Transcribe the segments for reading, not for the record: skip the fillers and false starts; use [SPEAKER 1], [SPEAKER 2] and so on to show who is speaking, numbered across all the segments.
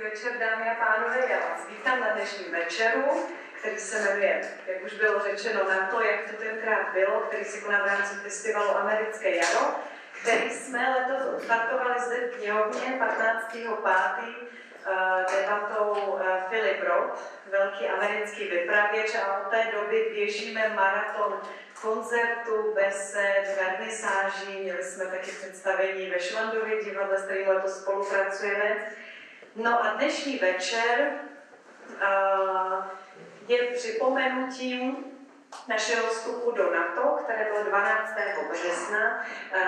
[SPEAKER 1] večer, dámy a pánové, já vás vítám na dnešním večeru, který se jmenuje, jak už bylo řečeno, na to, jak to tenkrát bylo, který se koná v rámci festivalu Americké jaro, který jsme letos odstartovali zde v knihovně 15.5. Debatou Philip Roth, velký americký vypravěč, a od té doby běžíme maraton koncertů, besed, vernisáží, měli jsme taky představení ve Švandově divadle, s kterým letos spolupracujeme. No a dnešní večer je připomenutím našeho vstupu do NATO, které bylo 12. března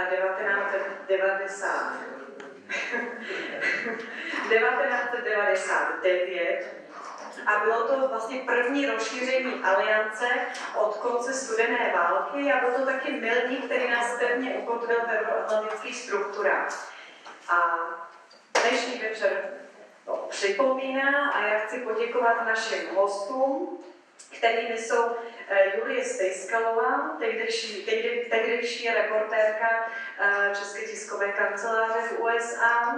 [SPEAKER 1] 1999 a bylo to vlastně první rozšíření aliance od konce studené války a byl to taky milník, který nás pevně ukotvil v euroatlantických strukturách. A dnešní večer to připomíná a já chci poděkovat našim hostům, kterými jsou Julie Stejskalová, tehdejší reportérka České tiskové kanceláře v USA,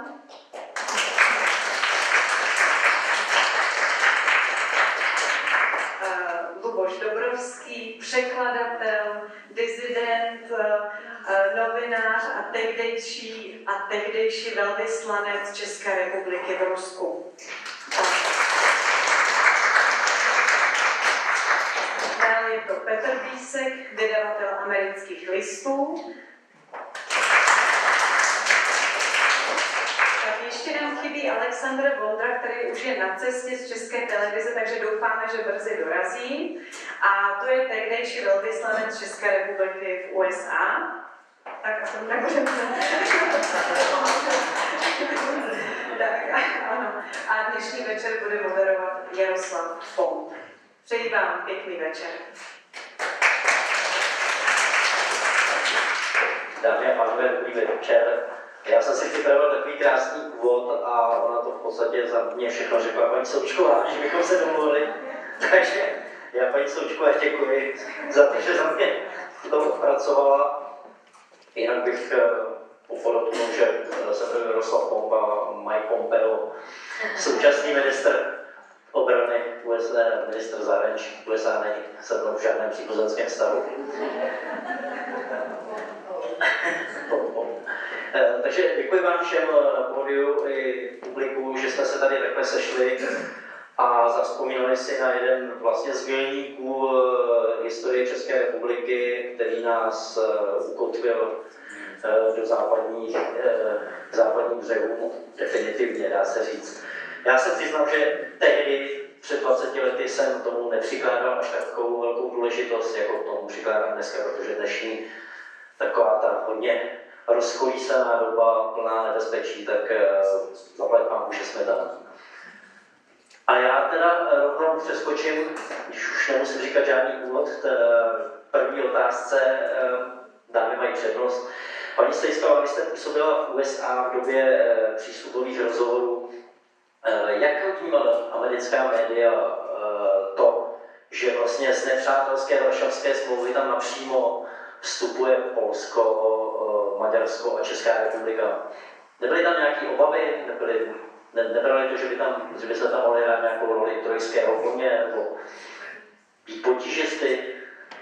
[SPEAKER 1] Luboš Dobrovský, překladatel, disident, novinář a tehdejší velvyslanec České republiky v Rusku. Dále je to Petr Bísek, vydavatel Amerických listů. Tak ještě nám chybí Alexandr Vondra, který už je na cestě z České televize, takže doufáme, že brzy dorazí. A to je tehdejší velvyslanec České republiky v USA. Tak a to nebudeme. Tak, ano. A dnešní večer bude moderovat Jaroslav Fond. Přeji vám pěkný večer.
[SPEAKER 2] Dámy a pánové, dobrý večer. Já jsem si připravil takový krásný úvod a ona to v podstatě za mě všechno řekla paní Součková, že bychom se domluvili. Takže já paní Součková děkuji za to, že za mě to odpracovala. Jinak bych podotknul, že se jmenuje Jaroslav Fond a Mike Pompeo, současný ministr obrany USA, ministr zahraničí USA není se mnou v žádném příbuzenském stavu. Takže děkuji vám všem na pódiu i publiku, že jsme se tady takhle sešli a zavzpomínali si na jeden vlastně z milníků historie České republiky, který nás ukotvil do západních břehů, definitivně dá se říct. Já se přiznám, že tehdy před 20 lety jsem tomu nepřikládal až takovou velkou důležitost, jako tomu přikládám dneska, protože dnešní taková ta hodně rozkolísaná doba, plná nebezpečí, tak zaplať pánku, že jsme tam. A já teda rovnou přeskočím, když už nemusím říkat žádný úvod, první otázce, dámy mají přednost. Paní Stejskalová, vy jste působila v USA v době přístupových rozhovorů. Jak vnímala americká média to, že vlastně z nepřátelské Varšavské smlouvy tam napřímo vstupuje Polsko, Maďarsko a Česká republika? Nebyly tam nějaké obavy? Nebrali to, že by se tam mohli hrát nějakou roli trojského koně nebo být potížisty?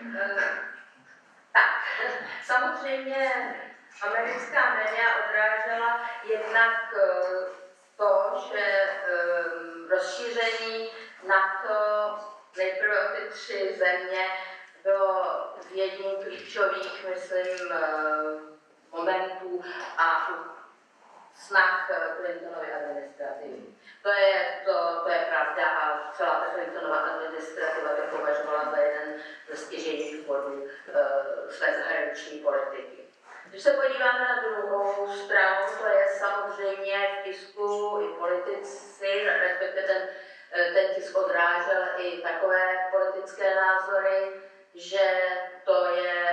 [SPEAKER 3] Tak, samozřejmě americká média odrážela jednak to, že rozšíření NATO nejprve o ty 3 země bylo jedním klíčových, myslím, momentů a snah Clintonovy administrativy. To je pravda a celá ta Clintonova administrativa to považovala za jeden ze stěžejních bodů své zahraniční politiky. Když se podíváme na druhou stranu, to je samozřejmě v tisku i politici, respektive ten tisk odrážel i takové politické názory, že to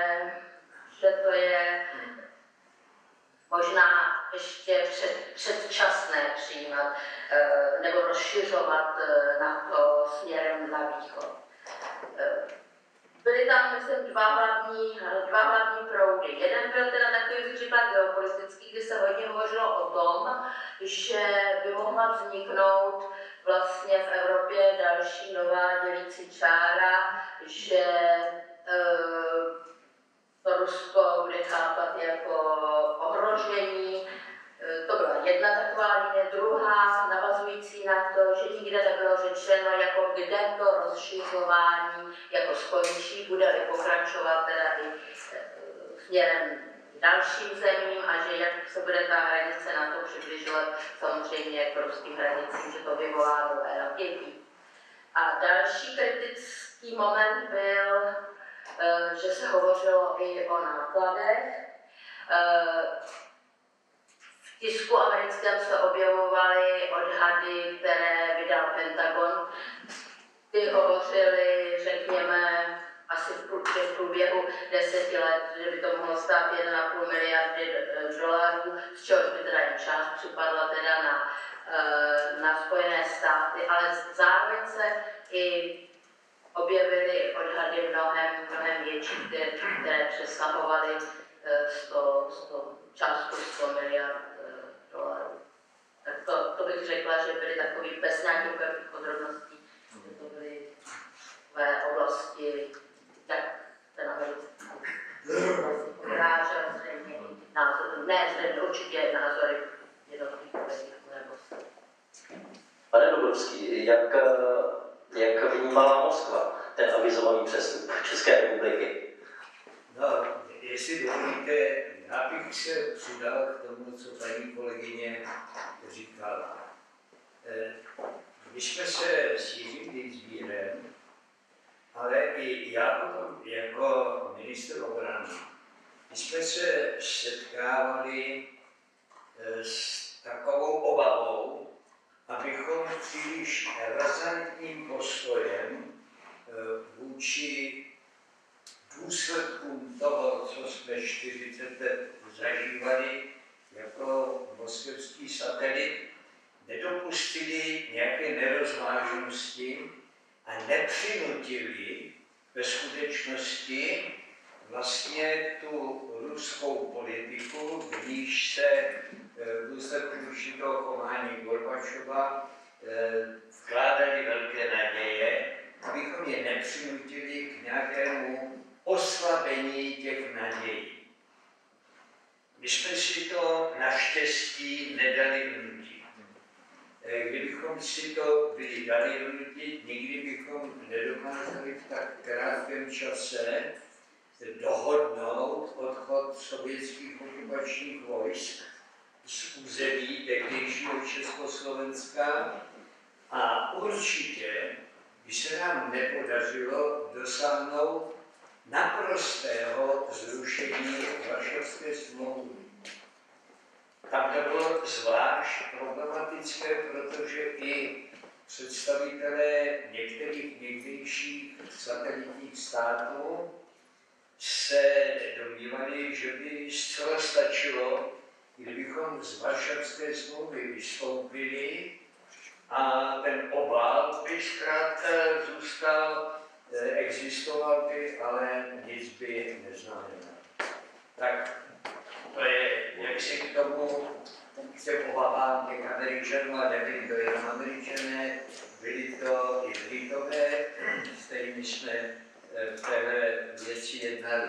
[SPEAKER 3] je možná ještě předčasné přijímat nebo rozšiřovat NATO směrem na východ. byly tam, myslím, dva hlavní proudy. Jeden byl teda takový, bych řekla, geopolitický, kdy se hodně hovořilo o tom, že by mohla vzniknout vlastně v Evropě další nová dělící čára, že to Rusko bude chápat jako ohrožení. To byla jedna taková linie, druhá navazující na to, že nikde nebylo řečeno, jako kde to rozšiřování jako skončí, bude pokračovat teda i směrem k dalším zemím a že jak se bude ta hranice na to přibližovat samozřejmě k ruským hranicím, že to vyvolá nové napětí. A další kritický moment byl, že se hovořilo i o nákladech. V tisku americkém se objevovaly odhady, které vydal Pentagon. Ty hovořily, řekněme, asi v průběhu 10 let, že by to mohlo stát 1,5 miliardy dolarů, z čehož by teda jen část připadla teda na Spojené státy, ale zároveň se i objevily odhady mnohem větší, které přesahovaly částku 100 miliard dolarů. Tak to bych řekla, že byly takový bez nějakých podrobností, že to byly ve oblasti, jak ten americký odrážel zřejmě názory, ne zřejmě určitě názory jednotlivých politiků nebo.
[SPEAKER 2] Pane Dubrovský, jak vnímala Moskva ten avizovaný přestup České republiky?
[SPEAKER 4] No, jestli dovolíte, já bych se přidal k tomu, co paní kolegyně říkala. My jsme se s Jiřím Dienstbierem, ale i já potom jako ministr obrany, my jsme se setkávali s takovou obavou, abychom příliš razantním postojem vůči důsledkům toho, co jsme 40 let zažívali jako moskevský satelit, nedopustili nějaké nerozvážnosti a nepřinutili ve skutečnosti vlastně tu ruskou politiku, v níž se v důsledku určitého chování Gorbačova vkládali velké naděje, abychom je nepřinutili k nějakému oslabení těch nadějí. My jsme si to naštěstí nedali vnutit. Kdybychom si to byli dali vnutit, nikdy bychom nedokázali v tak krátkém čase dohodnout odchod sovětských okupačních vojsk z území tehdejšího Československa a určitě by se nám nepodařilo dosáhnout naprostého zrušení Varšavské smlouvy. Tam to bylo zvlášť problematické, protože i představitelé některých někdejších satelitních států se domnívali, že by zcela stačilo, kdybychom z Varšavské smlouvy vystoupili a ten obal by zkrátka zůstal, existoval by, ale nic by neznamenal. Tak to je jaksi k tomu, k těm obavám těch Američanů, a nebyli to jen Američané, byli to i Britové, s kterými jsme v téhle věci jednali.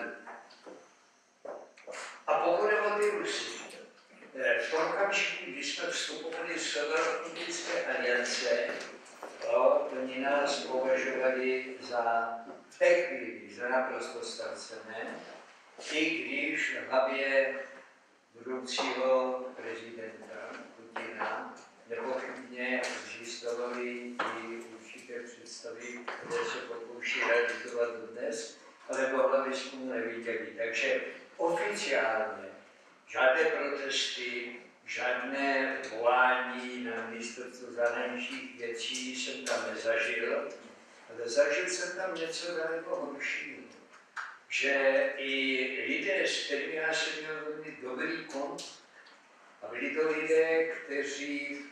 [SPEAKER 4] A pokud jde o ty Rusy, v tom okamžiku, když jsme vstupovali z Severoatlantické aliance, oni nás považovali za v té chvíli za naprosto ztracené, i když v hlavě budoucího prezidenta Putina nepochybně existovaly i určité představy, které se pokouší realizovat dnes, ale do hlavy jsme neviděli. Takže oficiálně žádné protesty, žádné volání na ministerstvo zahraničních věcí jsem tam nezažil, ale zažil jsem tam něco daleko horšího. Že i lidé, s kterými já jsem měl velmi dobrý kontakt, a byli to lidé, kteří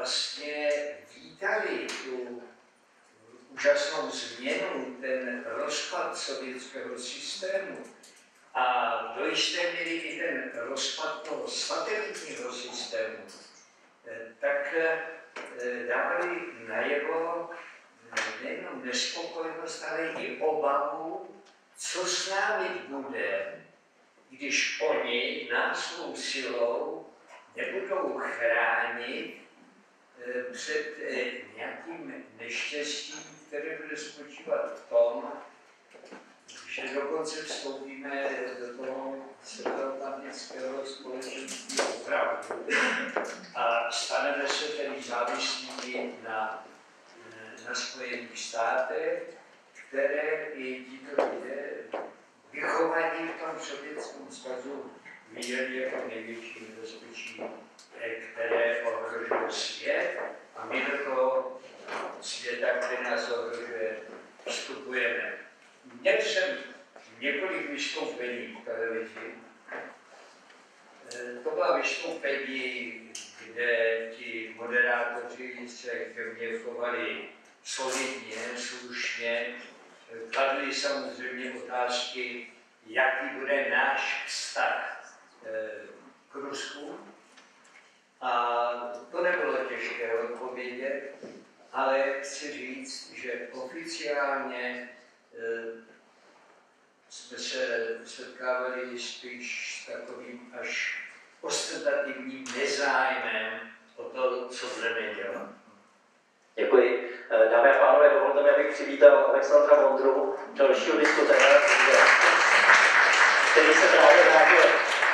[SPEAKER 4] vlastně vítali tu úžasnou změnu, ten rozpad sovětského systému a do jisté míry i ten rozpad toho satelitního systému, tak dávali najevo nejenom nespokojenost, ale i obavu, co s námi bude, když oni nás svou silou nebudou chránit před nějakým neštěstím, které bude spočívat v tom, že dokonce vstoupíme do toho severoatlantického společenství opravdu a staneme se tedy závislými na Spojených státech, které i tito lidé vychovaní v tom Sovětském svazu viděli jako největší nebezpečí, které ohrožuje svět, a my do toho světa, který nás ohrožuje, vstupujeme. Měl jsem několik vystoupení v televizi. To byla vystoupení, kde ti moderátoři se ke mně chovali solidně, slušně, kladli samozřejmě otázky, jaký bude náš vztah k Rusku. A to nebylo těžké odpovědět, ale chci říct, že oficiálně jsme se setkávali spíš s takovým až ostentativním nezájmem o to, co budeme dělat.
[SPEAKER 2] Děkuji. Dámy a pánové, dovolte mi, abych přivítal Alexandra Vondru, dalšího diskutéra, který se právě vrátil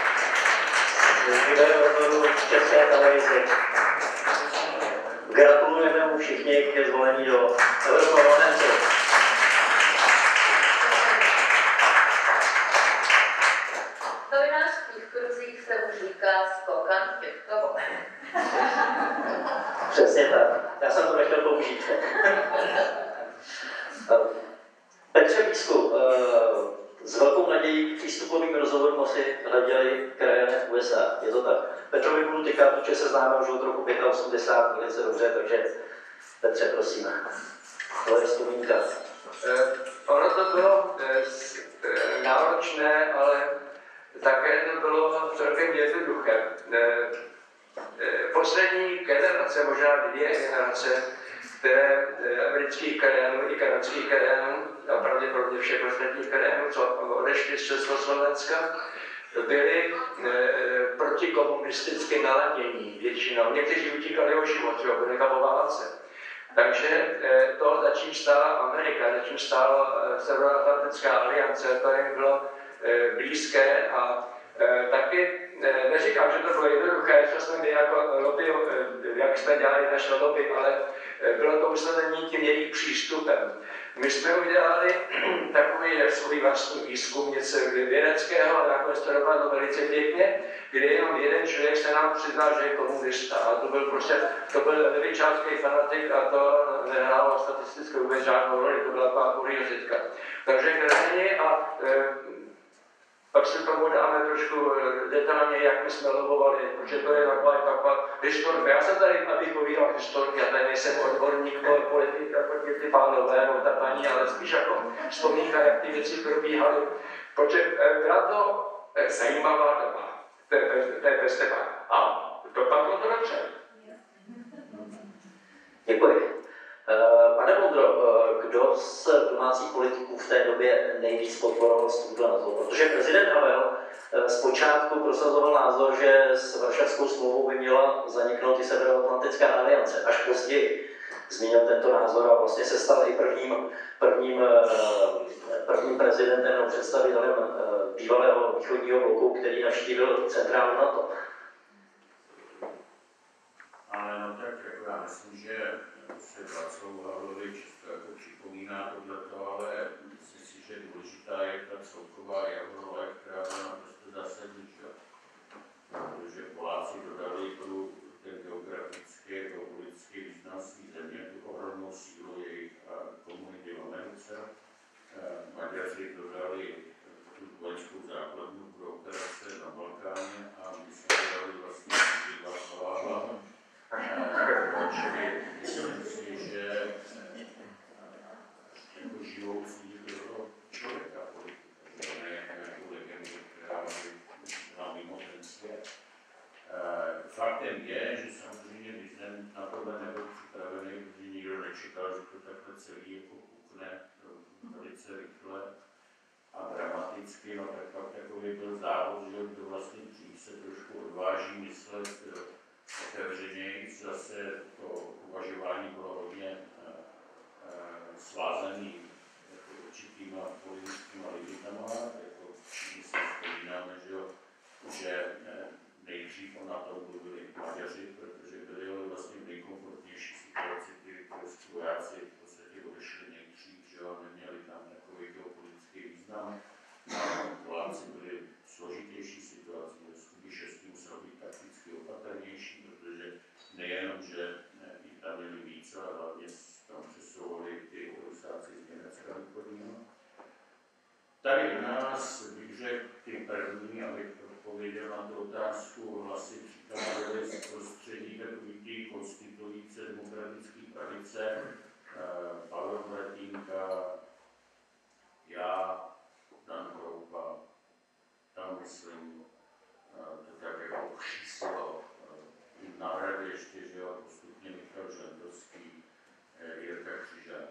[SPEAKER 2] z videohovoru v České televizi. Gratulujeme mu všichni ke zvolení do Europarlamentu.
[SPEAKER 3] V novinářských kruzích se už říká skokan těchto.
[SPEAKER 2] Přesně tak. Já jsem to nechtěl použít. Petře Písku, s velkou nadějí k přístupovým rozhovorům asi hleděli krajané v USA. Je to tak? Petrovi budu tykat, protože se známe už od roku 85 velice dobře, takže Petře, prosím. To je vzpomínka.
[SPEAKER 5] Ono to bylo náročné, ale také to bylo celkem jednoduché. Poslední generace, možná 2 generace, které amerických krajanů i kanadských krajanů a pravděpodobně všech ostatních krajanů, co odešli z Československa, byli protikomunisticky naladění většinou. Někteří utíkali o život, že byli po válce. Takže to, za čím stála Amerika, za čím stála Severoatlantická aliance, to jim bylo blízké a taky neříkám, že to bylo jednoduché, co jsme my jako lobby, jak jsme dělali naše lobby, ale bylo to usnadnění tím jejich přístupem. My jsme udělali takový svůj vlastní výzkum, něco vědeckého, ale nakonec to dopadlo velice pěkně, kdy jenom jeden člověk se nám přiznal, že je komunista. A to byl levičácký fanatik a to nehrálo statisticky vůbec žádnou roli, to byla taková kuriozitka. Takže krajiny a pak se tomu dáme trošku detailně, jak my jsme lobovali, protože to je taková historka. Já jsem tady, abych povídal historky, já tady nejsem odborník, politik, jako ty pánové, no ta paní, ale spíš jako vzpomínka, jak ty věci probíhaly. Protože byla to zajímavá doba, to je bez teba. A dopadlo to dobře.
[SPEAKER 2] Děkuji. Pane Vondro, kdo z domácích politiků v té době nejvíc podporoval vstup do NATO? Protože prezident Havel zpočátku prosazoval názor, že s Varšavskou smlouvou by měla zaniknout i Severoatlantická aliance. Až později změnil tento názor a vlastně se stal i prvním prezidentem nebo představitelem bývalého východního bloku, který navštívil centrálu NATO.
[SPEAKER 6] Ale no tak jako já myslím, že se Václavu Havlovi často jako připomíná tohleto, ale myslím si, že důležitá je ta celková jeho role, která byla naprosto zásadní, protože Poláci dodali ten geografický, geopolitický význam svých země, tu ohromnou sílu jejich komunity v Americe. Maďaři dodali tu vojenskou základnu pro operace na Balkáně a my jsme dodali vlastně Václava Havla. Čili myslím si, že jako živoucí bylo nečekal, že to takhle celý jako pukne velice rychle a dramaticky, no tak pak takový byl závod, že to vlastně dřív se trošku odváží myslet otevřeněji, zase to uvažování bylo hodně svázaný jako určitýma politickýma limitama, jako všichni si vzpomínáme, že nejdřív na to mluvili Maďaři, protože byli vlastně v nejkomfortnější situaci, ty polští vojáci v podstatě odešli nejdřív, že neměli tam takový geopolitický význam. A Poláci byli v složitější situaci, spíše s tím musel být takticky opatrnější, protože nejenom, že jich tam měli víc, ale hlavně tam přesouvali ty Rusáci z Německa východního. Tady u nás bych řekl ty první, abych odpověděl na tu otázku, hlasy přicházely z prostředí takový konstituující demokratické pravice, Pavel Bratínka, já, Dan Kroupa, tam myslím, to tak jako kříslo. Na hradě ještě, že jo, postupně Michal Žantovský, Jirka Křižák.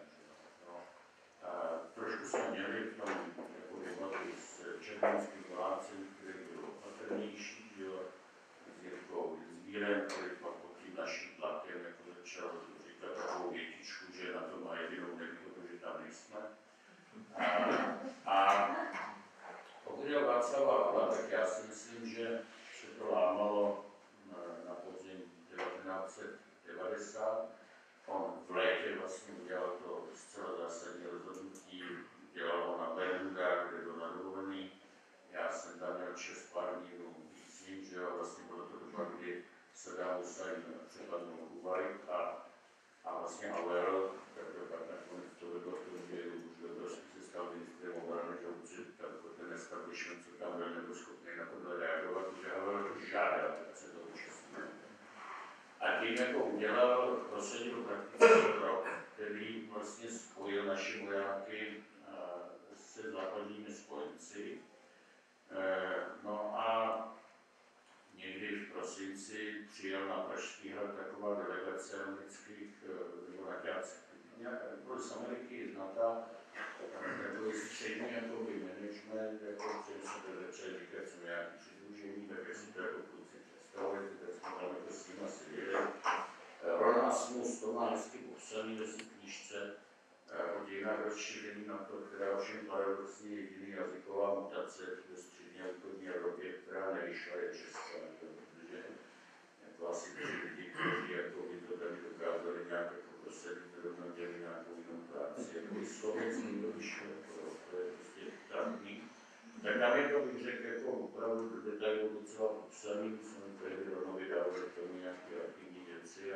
[SPEAKER 6] Trošku jsme měli v tom jako debaty s černínským Polácem, který byl opatrnější, že jo, s Jirkou Zbírem, který pak pod tím naším tlakem jako začal říkat takovou větičku, že na to má jedinou nevýhodu, že tam nejsme. A pokud je Václava Havla, tak já si myslím, že se to lámalo na podzim 1990. On v létě vlastně udělal to zcela zásadní rozhodnutí, dělal ho na Bermudách, kde byl na dovolený. Já jsem tam měl 6 pár dní víc ním, že jo, vlastně bylo to doba, kdy Saddam Hussein přepadnul Kuwait a vlastně Havel, takže pak nakonec to vedlo k tomu, že už byl se stal ministrem obrany, že už ten establishment, co tam byl, nebyl schopný na tohle reagovat, že Havel žádal, tak se to účastnil. A tím jako udělal, prosadil praktický krok, který vlastně spojil naše vojáky se západními spojenci. No a někdy v prosinci přijel na Pražský hrad taková delegace amerických vojáků, nějaká z Ameriky znatá, takový střední jakoby management, jako který se to začali říkat, jsou nějaký přidružení, tak jak si to jako kluci představujete, tak jsme tam jako s nimi seděli. Ron Asmus to má hezky popsaný ve své knížce o dějinách rozšíření na to, která ovšem paradoxně jediný jazyková mutace ve střední a východní Evropě, která nevyšla, je česká, protože jako asi tři lidi, kteří jako by to tady dokázali nějak jako prosadit, zrovna děli nějakou jinou práci, jako i slovenský to vyšlo, to je prostě trapný. Tak tam je to, bych řekl, jako opravdu do detailu docela popsaný, jsme tehdy rovnou vydávali k tomu nějaké aktivní věci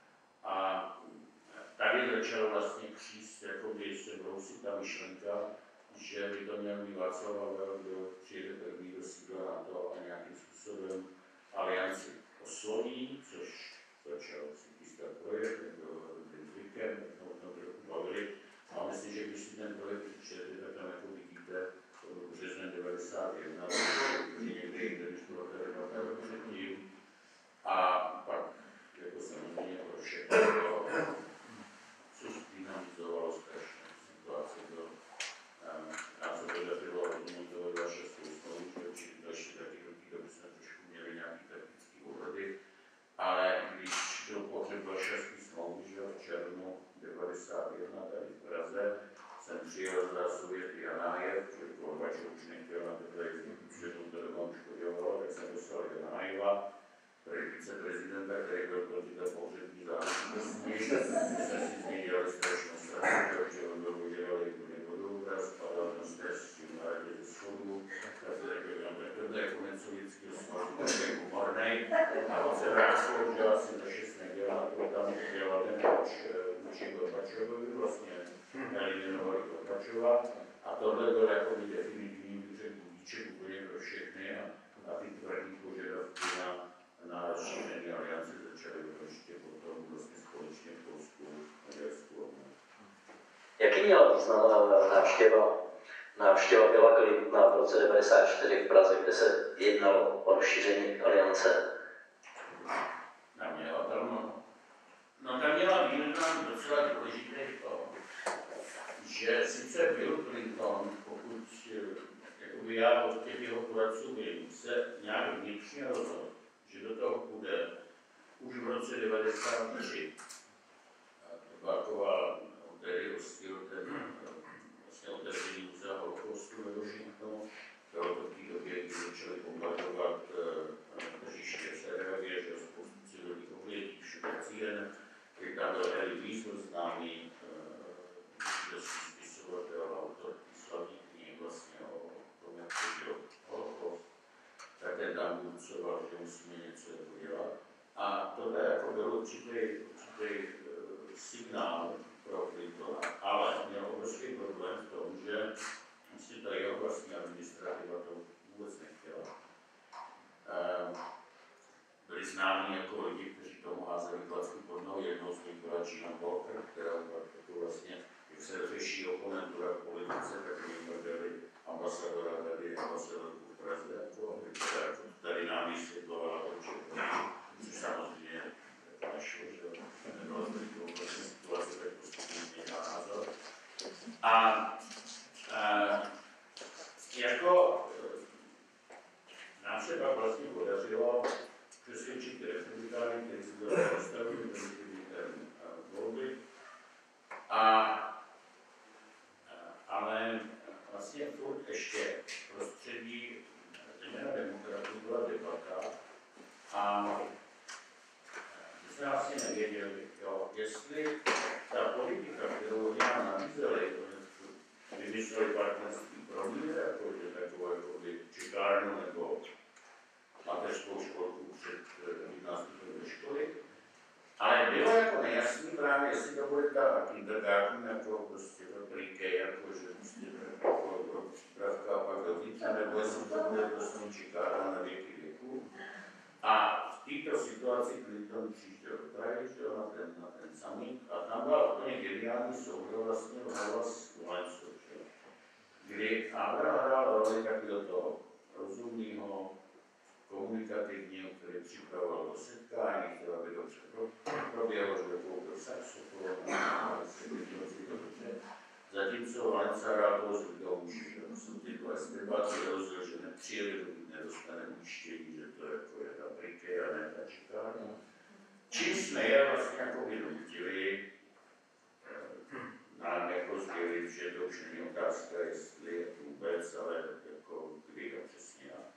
[SPEAKER 6] a tady začal vlastně kříst, jakoby se brousit ta myšlenka, že by to měl být Václav Havel, kdo přijede první do sídla NATO a nějakým způsobem alianci osloví, což začal si chystat projekt, byl dobrým zvykem, jak jsme o tom trochu bavili. A myslím, že když si ten projekt přijede, tak tam jako vidíte, březnem 91, protože někdy jinde, než bylo tady debata předtím. A pak jako samozřejmě pro všechno, což dynamizovalo strašně situaci. Já jsem podařilo odmontovat vaše smlouvu, že určitě další taky roky, kde jsme trošku měli nějaký taktický úhody, ale když byl pohřeb Varšavský smlouvy, že v červnu 91 tady v Praze, jsem přijel za Sověty Janájev, protože Gorbačov už nechtěl na tohle jezdit, protože to doma už podělovalo, tak jsem poslal Janájeva, viceprezidenta, který byl proti té pohřební záležitosti. Jsme si změnili strašnou stranu, že on byl udělali úplně vodoobraz, padal na stres s tím hradě ze schodu, tak se řekl, že tohle je konec sovětského svazu, tak je humornej. A on se vrátil, že asi za 6 nedělá, to tam dělal ten vůči Gorbačovovi, vlastně eliminovali Gorbačova. A tohle byl jakoby definitivní budíček úplně pro všechny a ty tvrdý požadavky na rozšíření aliance začaly ještě potom vlastně společně v Polsku, Maďarsku.
[SPEAKER 2] Jaký měla význam návštěva Billa Clintona v roce 1994 v Praze, kde se jednalo o rozšíření aliance?
[SPEAKER 6] Tam měla je nám docela důležité to, že sice Bill Clinton, pokud jakoby já od těch jeho poradců vím, se nějak vnitřně rozhodl, že do toho půjde už v roce 1993. To byla taková tedy vlastně otevření muzea holokaustu ve Washingtonu. Bylo to v té době, kdy začali bombardovat tržiště v Sarajevo, že spoustu civilních obětí, všude cílen. Když tam byl Elie Wiesel, známý židovský spisovatel, autor slavný knih vlastně o tom, jak přežil holokaust, tak ten tam burcoval, že musíme něco dělat. A tohle jako byl určitý signál pro Clintona, ale měl obrovský problém v tom, že si ta jeho vlastní administrativa to vůbec nechtěla. Byli známí jako lidi, kteří tomu házeli klacky pod nohu. Jednou z nich byla Gina Walker, která jako vlastně, jak se řeší oponentura v politice, tak my byli ambasadora tady, ambasadorku v Praze, která tady nám vysvětlovala, což samozřejmě nešlo, že nebyla zde konkrétní situace, tak postupně změnila názor. A jako nám se pak vlastně podařilo přesvědčit republikány, kteří se byli postavili do volby, ale vlastně furt ještě prostředí zejména demokratů byla debata a my jsme vlastně nevěděli, jestli ta politika, kterou oni nám nabízeli, vymysleli partnerství pro mír, jakože takovou čekárnu nebo mateřskou školku před nástupem do školy. Ale bylo jako nejasný právě, jestli to bude ta kindergarten, jako prostě to pre-K, jako že prostě jako přípravka a pak do více, nebo jestli to bude prostě čekárna na věky věku. A v této situaci Clinton přišel do Prahy, na ten summit, a tam byla úplně geniální souhra vlastně hrala s Valencou, kdy Havel hrál roli takového toho rozumného, komunikativního, který připravoval do setkání, chtěl, aby dobře proběhlo, že koupil saxofon, zatímco Valenca hrál toho zlýho muže, že jsou ty dva estebáci rozhodl, že nepřijeli, dokud nedostane ujištění, že to jako je ta briké a ne ta čekárna. Čím jsme je vlastně jako vynutili, nám jako sdělit, že to už není otázka, jestli vůbec, ale jako kdy a přesně jak.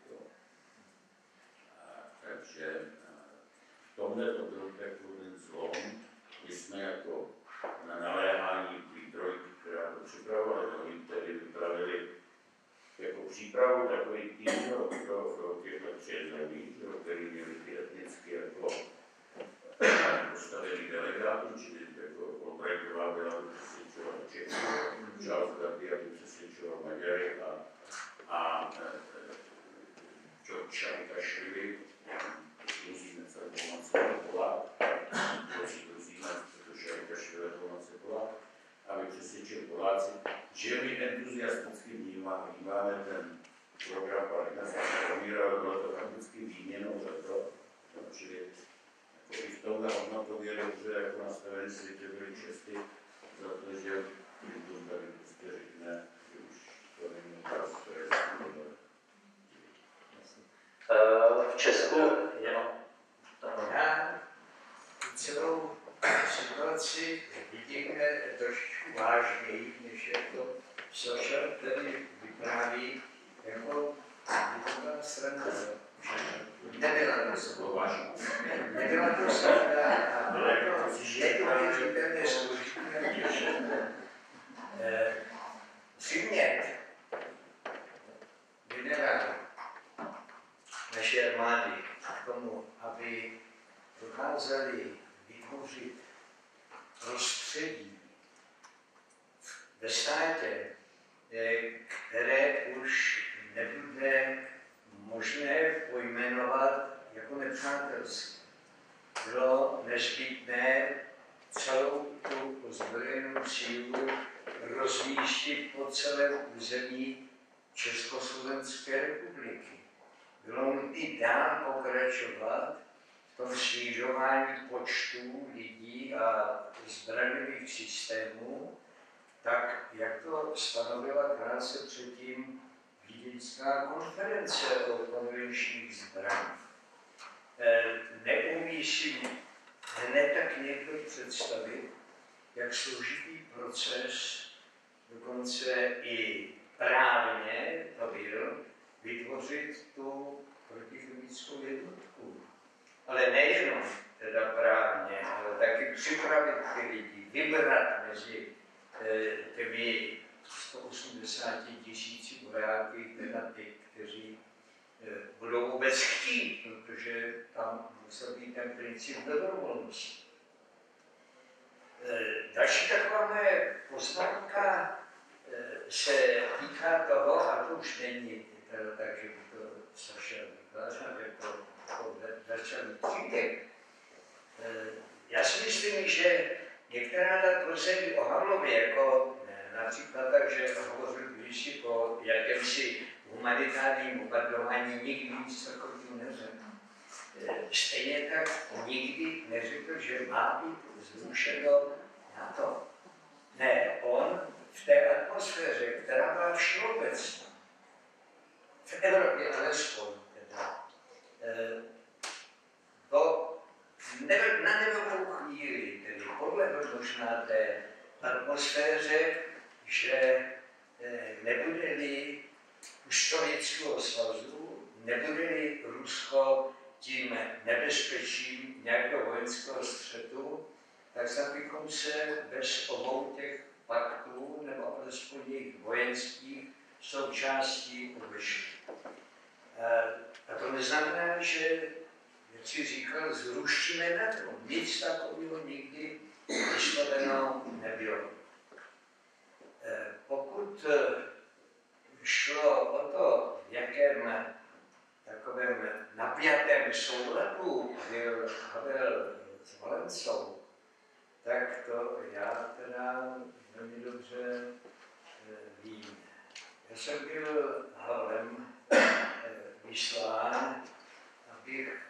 [SPEAKER 6] Takže v tomhle to byl takový ten zlom. My jsme jako na naléhání trojky, která to připravovala, oni tedy vypravili jako přípravu takový tým pro těchto 3 zemí, který měli ty etnicky jako postavený delegátů, čili jako Albrightová byla, aby přesvědčovala Čechy, Charles Darby, aby přesvědčoval Maďary a George Šarikašvili, Gruzínec a Polák, Polák, protože Šarikašvili a Polák, aby přesvědčil Poláci, že my entuziasticky vnímáme ten program partnerství pro bylo to prakticky výměnou za to, čili jako i v tomhle hodnotově dobře jako nastavený světě byli čestí za to, že Clinton tady prostě řekne, že už to není otázka, to je
[SPEAKER 2] v Česku,
[SPEAKER 4] já celou situaci vidíme trošku vážněji, než je to Sošel, který vypráví jako východná strana. Nebyla to slovážná. Nebyla to sranda a bylo to neuvěřitelně složité přimět generály naší armády k tomu, aby dokázali vytvořit prostředí ve státě, které už nebude možné pojmenovat jako nepřátelské. Bylo nezbytné celou tu ozbrojenou sílu rozmístit po celém území Československé republiky. Bylo nutné dál pokračovat v tom snižování počtu lidí a zbraňových systémů, tak jak to stanovila krátce předtím Vídeňská konference o konvenčních zbraních. Neumí si hned tak někdo představit, jak složitý proces, dokonce i právně to byl, vytvořit tu protichemickou jednotku. Ale nejenom teda právně, ale taky připravit ty lidi, vybrat mezi těmi 180 000 vojáky, teda ty, kteří budou vůbec chtít, protože tam musel být ten princip dobrovolnosti. Další taková moje poznámka se týká toho, a to už není tak, že by to Saša vykládal jako začalý příběh. Já si myslím, že některá ta tvrzení o Havlově, jako například tak, že hovořil kdysi o jakémsi humanitárním bombardování, nikdy nic takového neřekl. Stejně tak nikdy neřekl, že má být zrušeno NATO. Ne, on v té atmosféře, která byla všeobecná, v Evropě alespoň teda, na nevelkou chvíli, tedy podlehl možná té atmosféře, že nebude-li už Sovětského svazu, nebude-li Rusko tím nebezpečím nějakého vojenského střetu, tak snad bychom se bez obou těch paktů, nebo alespoň jejich vojenských součástí obešli. A to neznamená, že, jak si říkal, zrušíme NATO. Nic takového nikdy vysloveno nebylo. Pokud šlo o to, v jakém takovém napjatém souladu byl Havel s Valencou, tak to já teda velmi dobře vím. Já jsem byl Havlem vyslán, abych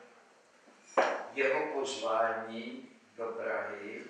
[SPEAKER 4] jeho pozvání do Prahy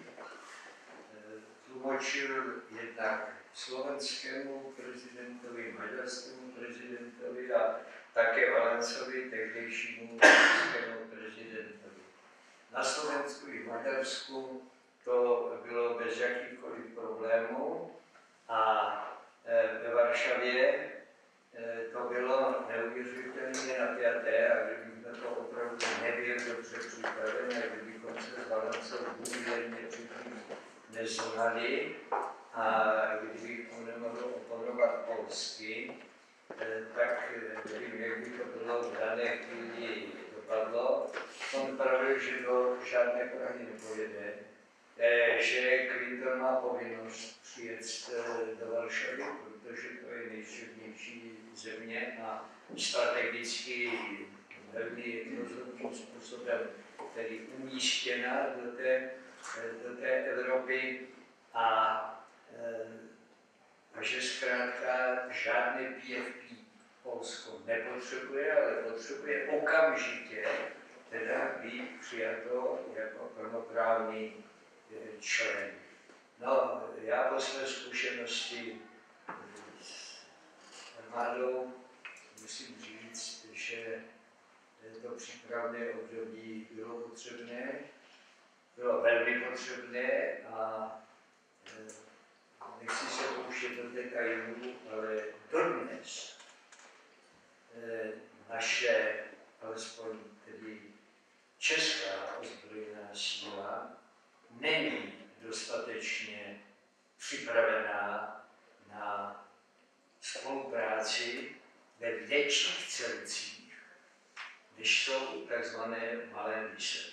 [SPEAKER 4] tlumočil jednak slovenskému prezidentovi, maďarskému prezidentovi a také Valencovi, tehdejšímu českému prezidentovi. Na Slovensku i v Maďarsku to bylo bez jakýchkoliv problémů a ve Varšavě to bylo neuvěřitelně napjaté a kdybychom to opravdu nebyli dobře připraveni a kdybychom se s Valencou důvěrně předtím neznali a kdybychom nemohli oponovat polsky, tak nevím, jak by to bylo v dané chvíli dopadlo. On pravil, že do žádné Prahy nepojede, že Clinton má povinnost přijet do Varšavy, protože to je nejsilnější země a strategicky velmi rozhodným způsobem, tedy umístěna do té Evropy a že zkrátka žádné PFP Polsko nepotřebuje, ale potřebuje okamžitě teda být přijato jako plnoprávný člen. No, já po své zkušenosti s armádou musím říct, že to přípravné období bylo potřebné, bylo velmi potřebné a nechci se pouštět do detailů, ale dodnes naše, alespoň tedy česká ozbrojená síla, není dostatečně připravená na spolupráci ve větších celcích, než jsou tzv. Malé mise.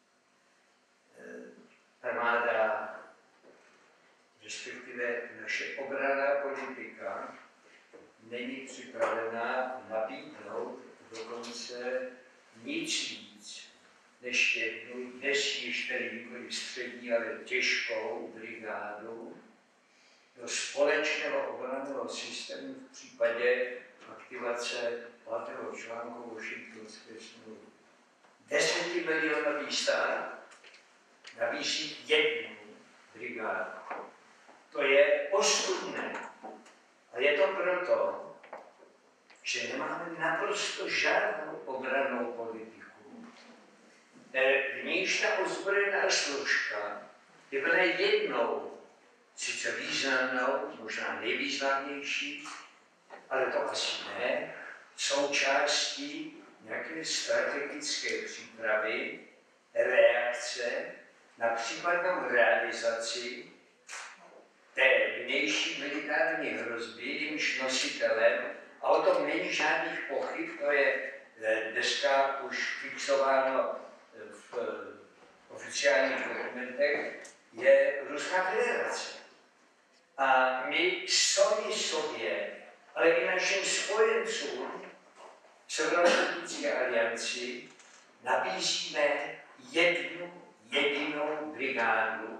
[SPEAKER 4] Armáda, respektive naše obranná politika, není připravená nabídnout dokonce nic víc, než jednu, dnes již tedy nikoli střední, ale těžkou brigádu do společného obranného systému v případě aktivace 5. článku Washingtonské smlouvy. 10milionový stát nabízí jednu brigádu. To je ostudné. A je to proto, že nemáme naprosto žádnou obrannou politiku, v níž ta ozbrojená složka je byla jednou, sice významnou, možná nejvýznamnější, ale to asi ne, součástí nějaké strategické přípravy, reakce na případnou realizaci té vnější militární hrozby, jejímž nositelem, a o tom není žádných pochyb, to je dneska už fixováno v oficiálních dokumentech, je Ruská federace. A my sami sobě, ale i našim spojencům Severoatlantické alianci nabízíme jednu jedinou brigádu.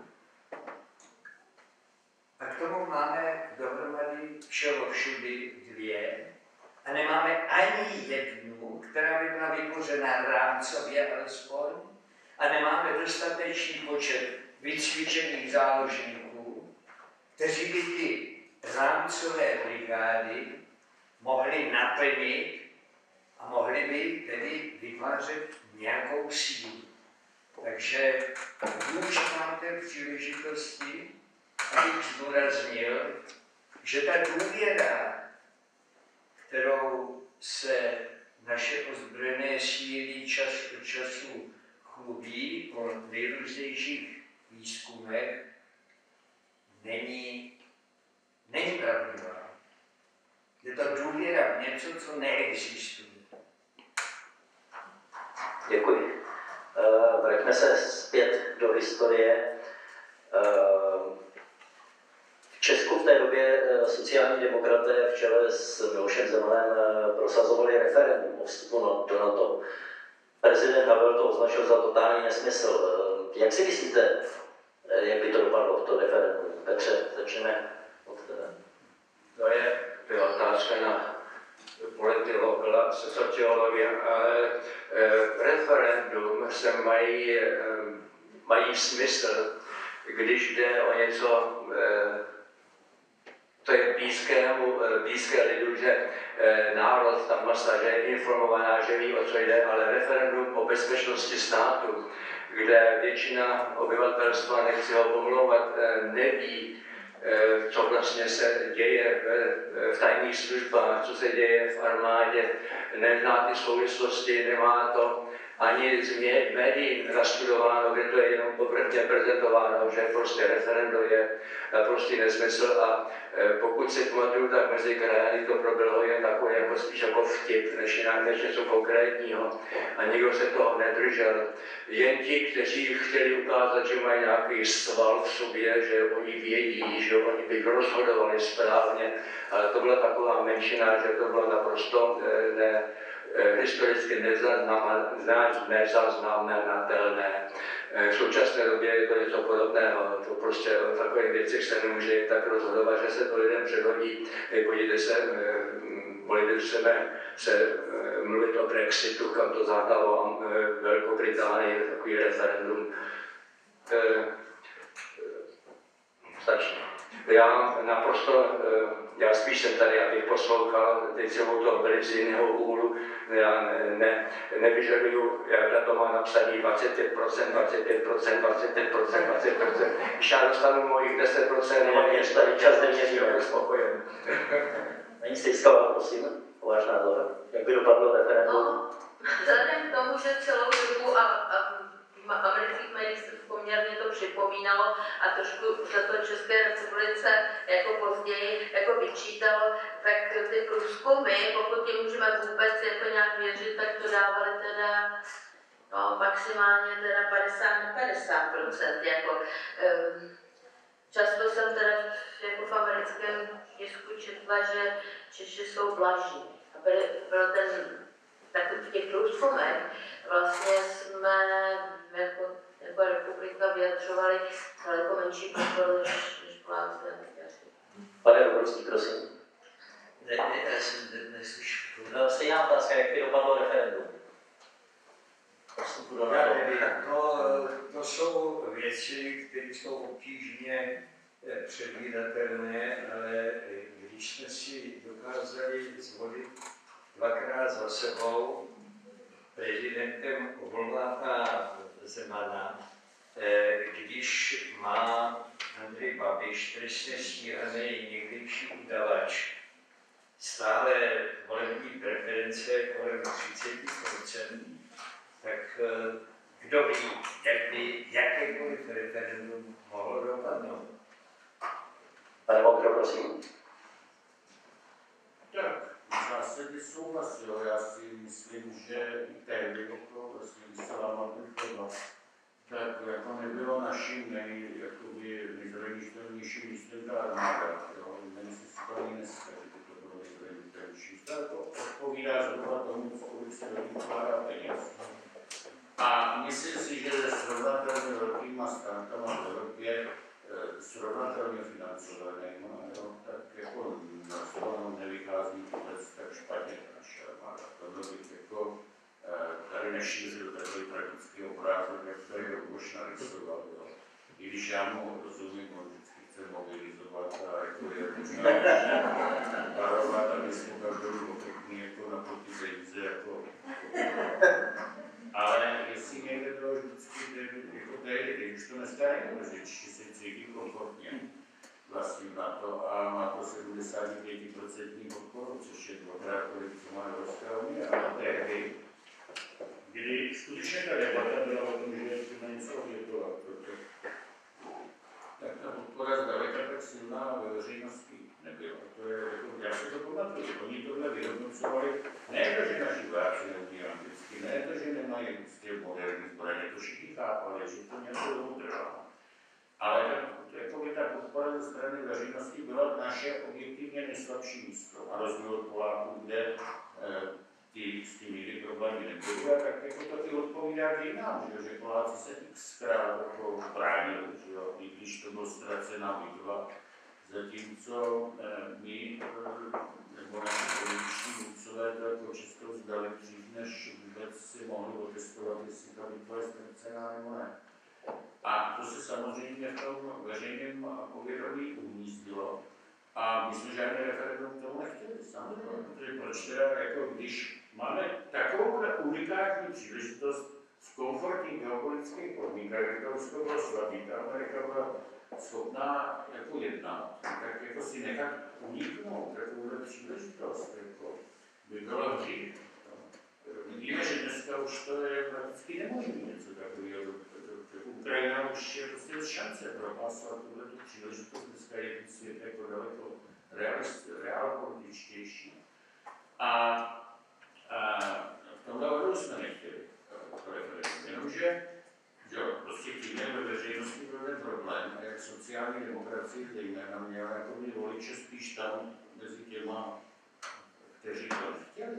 [SPEAKER 4] A k tomu máme dohromady všeho všudy dvě. A nemáme ani jednu, která by byla vytvořena rámcově alespoň. A nemáme dostatečný počet vycvičených záložníků, kteří by ty rámcové brigády mohli naplnit a mohli by tedy vytvářet nějakou sílu. Takže využívám té příležitosti, abych zdůraznil, že ta důvěra, kterou se naše ozbrojené síly čas od času chlubí po nejrůznějších výzkumech, není pravdivá. Je to důvěra v něco, co neexistuje.
[SPEAKER 2] Děkuji. Vraťme se zpět do historie. V Česku v té době sociální demokraté v čele s Milošem Zemanem prosazovali referendum o vstupu do NATO. Prezident Havel to označil za totální nesmysl. Jak si myslíte, jak by to dopadlo, to referendum? Petře, začneme od tebe.
[SPEAKER 5] To je otázka na politologa, sociologie, ale referendum se mají smysl, když jde o něco, to je blízké lidu, že národ, ta masa, že je informovaná, že ví, o co jde, ale referendum o bezpečnosti státu, kde většina obyvatelstva, nechci ho pomlouvat, neví, co vlastně se děje v tajných službách, co se děje v armádě, nezná ty souvislosti, nemá to ani z médií nastudováno, kde to je jenom povrchně prezentováno, že prostě referendum je prostě nesmysl a pokud si pamatuju, tak mezi krajany to proběhlo jen takový jako spíš jako vtip, než něco konkrétního a nikdo se toho nedržel. Jen ti, kteří chtěli ukázat, že mají nějaký sval v sobě, že oni vědí, že oni by rozhodovali správně, ale to byla taková menšina, že to bylo naprosto historicky nezaznamenatelné. V současné době je to něco podobného. To prostě o takových věcech se nemůže tak rozhodovat, že se to lidem předhodí. Podívejte se, se mluvit o Brexitu, kam to zahnalo Velkou Británii, takový referendum. Stačí. Já spíš jsem tady, abych poslouchal, teď celou to byli z jiného úhlu, já nevyžaduju, jak na to mám napsaný 25%, když já dostanu mojich 10%,
[SPEAKER 2] Ještě tady čas neměří,
[SPEAKER 5] jsem spokojen.
[SPEAKER 2] Paní Stejsková, prosím, váš názor. Jak by dopadlo referendum?
[SPEAKER 3] No, vzhledem k tomu, že celou dobu a amerických médiích se poměrně to připomínalo a trošku se to České republice jako později jako vyčítalo, tak ty průzkumy, pokud jim můžeme vůbec jako nějak věřit, tak to dávali teda maximálně teda 50%. Jako, často jsem teda jako v americkém tisku četla, že Češi jsou blaží. A byl ten takový v těch průzkumech vlastně jsme jako republika vyjadřovali daleko menší podporu než Poláci.
[SPEAKER 2] Pane Dobrovský, prosím.
[SPEAKER 4] Já jsem neslyšel.
[SPEAKER 2] Stejná otázka, jak by dopadlo referendum?
[SPEAKER 4] Já nevím, to jsou věci, které jsou obtížně předvídatelné, ale když jsme si dokázali zvolit dvakrát za sebou prezidentem Vlhata Zemana, když má Andrej Babiš, trestně stíhaný někdejší udavač, stále volební preference kolem 30%, tak kdo ví, jak by jakékoliv referendum mohlo dopadnout.
[SPEAKER 2] Pane Vondro, prosím.
[SPEAKER 6] Tak, v zásadě souhlasím. Já si myslím, že tehdy, když se pamatuju tohle, tak jako nebylo naším nejzranitelnějším místem ta armáda. Nejsem si to ani dneska, že to bylo nejzranitelnější. To jako odpovídá zhruba tomu, kolik se do ní vkládá peněz. A myslím si, že se srovnatelně velkýma státama v Evropě srovnatelně financovanýma, tak jako na to nevychází vůbec tak špatně naše armáda. Tohle bych jako tady nešířil takový tragický obrázek, jak tady Luboš narysoval. I když já mu rozumím, on vždycky chce mobilizovat a jako je možná parovat, aby jsme každou pěkný jako na ty peníze jako ale jestli někde bylo vždycky jako tehdy, už to dneska nejde, že Češi se cítí komfortně vlastně na to a má to 75% podporu, což je dvakrát kolik, co má Evropská unie, ale tehdy, kdy skutečně ta debata byla o tom, že je to něco obětovat, tak ta podpora zdaleka tak silná ve veřejnosti nebyla. To je, jako, já si to pamatuju, oni tohle vyhodnocovali, ne to, že naši vojáci neumí anglicky, ne to, že nemají moderní zbraně, to všichni chápali, že to něco dlouho trvá. Ale ta podpora ze strany veřejnosti byla naše objektivně nejslabší místo. A rozdíl od Poláků, kde s tím nikdy problémy nebyly, a tak jako to i odpovídá dějinám, že Poláci se xkrát jako bránili, i když to bylo ztracená bitva, zatímco my, nebo naši političní vůdcové, to jako Českou vzdali dřív, než vůbec si mohli otestovat, jestli ta bitva je ztracená nebo ne. A to se samozřejmě v tom veřejném povědomí umístilo. A my jsme žádný referendum tomu nechtěli samozřejmě. Protože proč teda, jako když máme takovou unikátní příležitost v komfortních geopolitických podmínkách, kde to Rusko bylo slabý, ta Amerika byla schopná jako jednat, tak jako si nechat uniknout takovouhle příležitost, jako by bylo hřích. Vidíme, že dneska už to je prakticky nemožné něco takového. Ukrajina už je prostě šance propásovat tuhle příležitost, dneska je ten svět jako daleko realpolitičtější. A v tomhle ohledu jsme nechtěli to referendum, jenomže prostě tím ve veřejnosti byl ten problém, a jak sociální demokracie zejména měla jako voliče spíš tam mezi těma, kteří to nechtěli.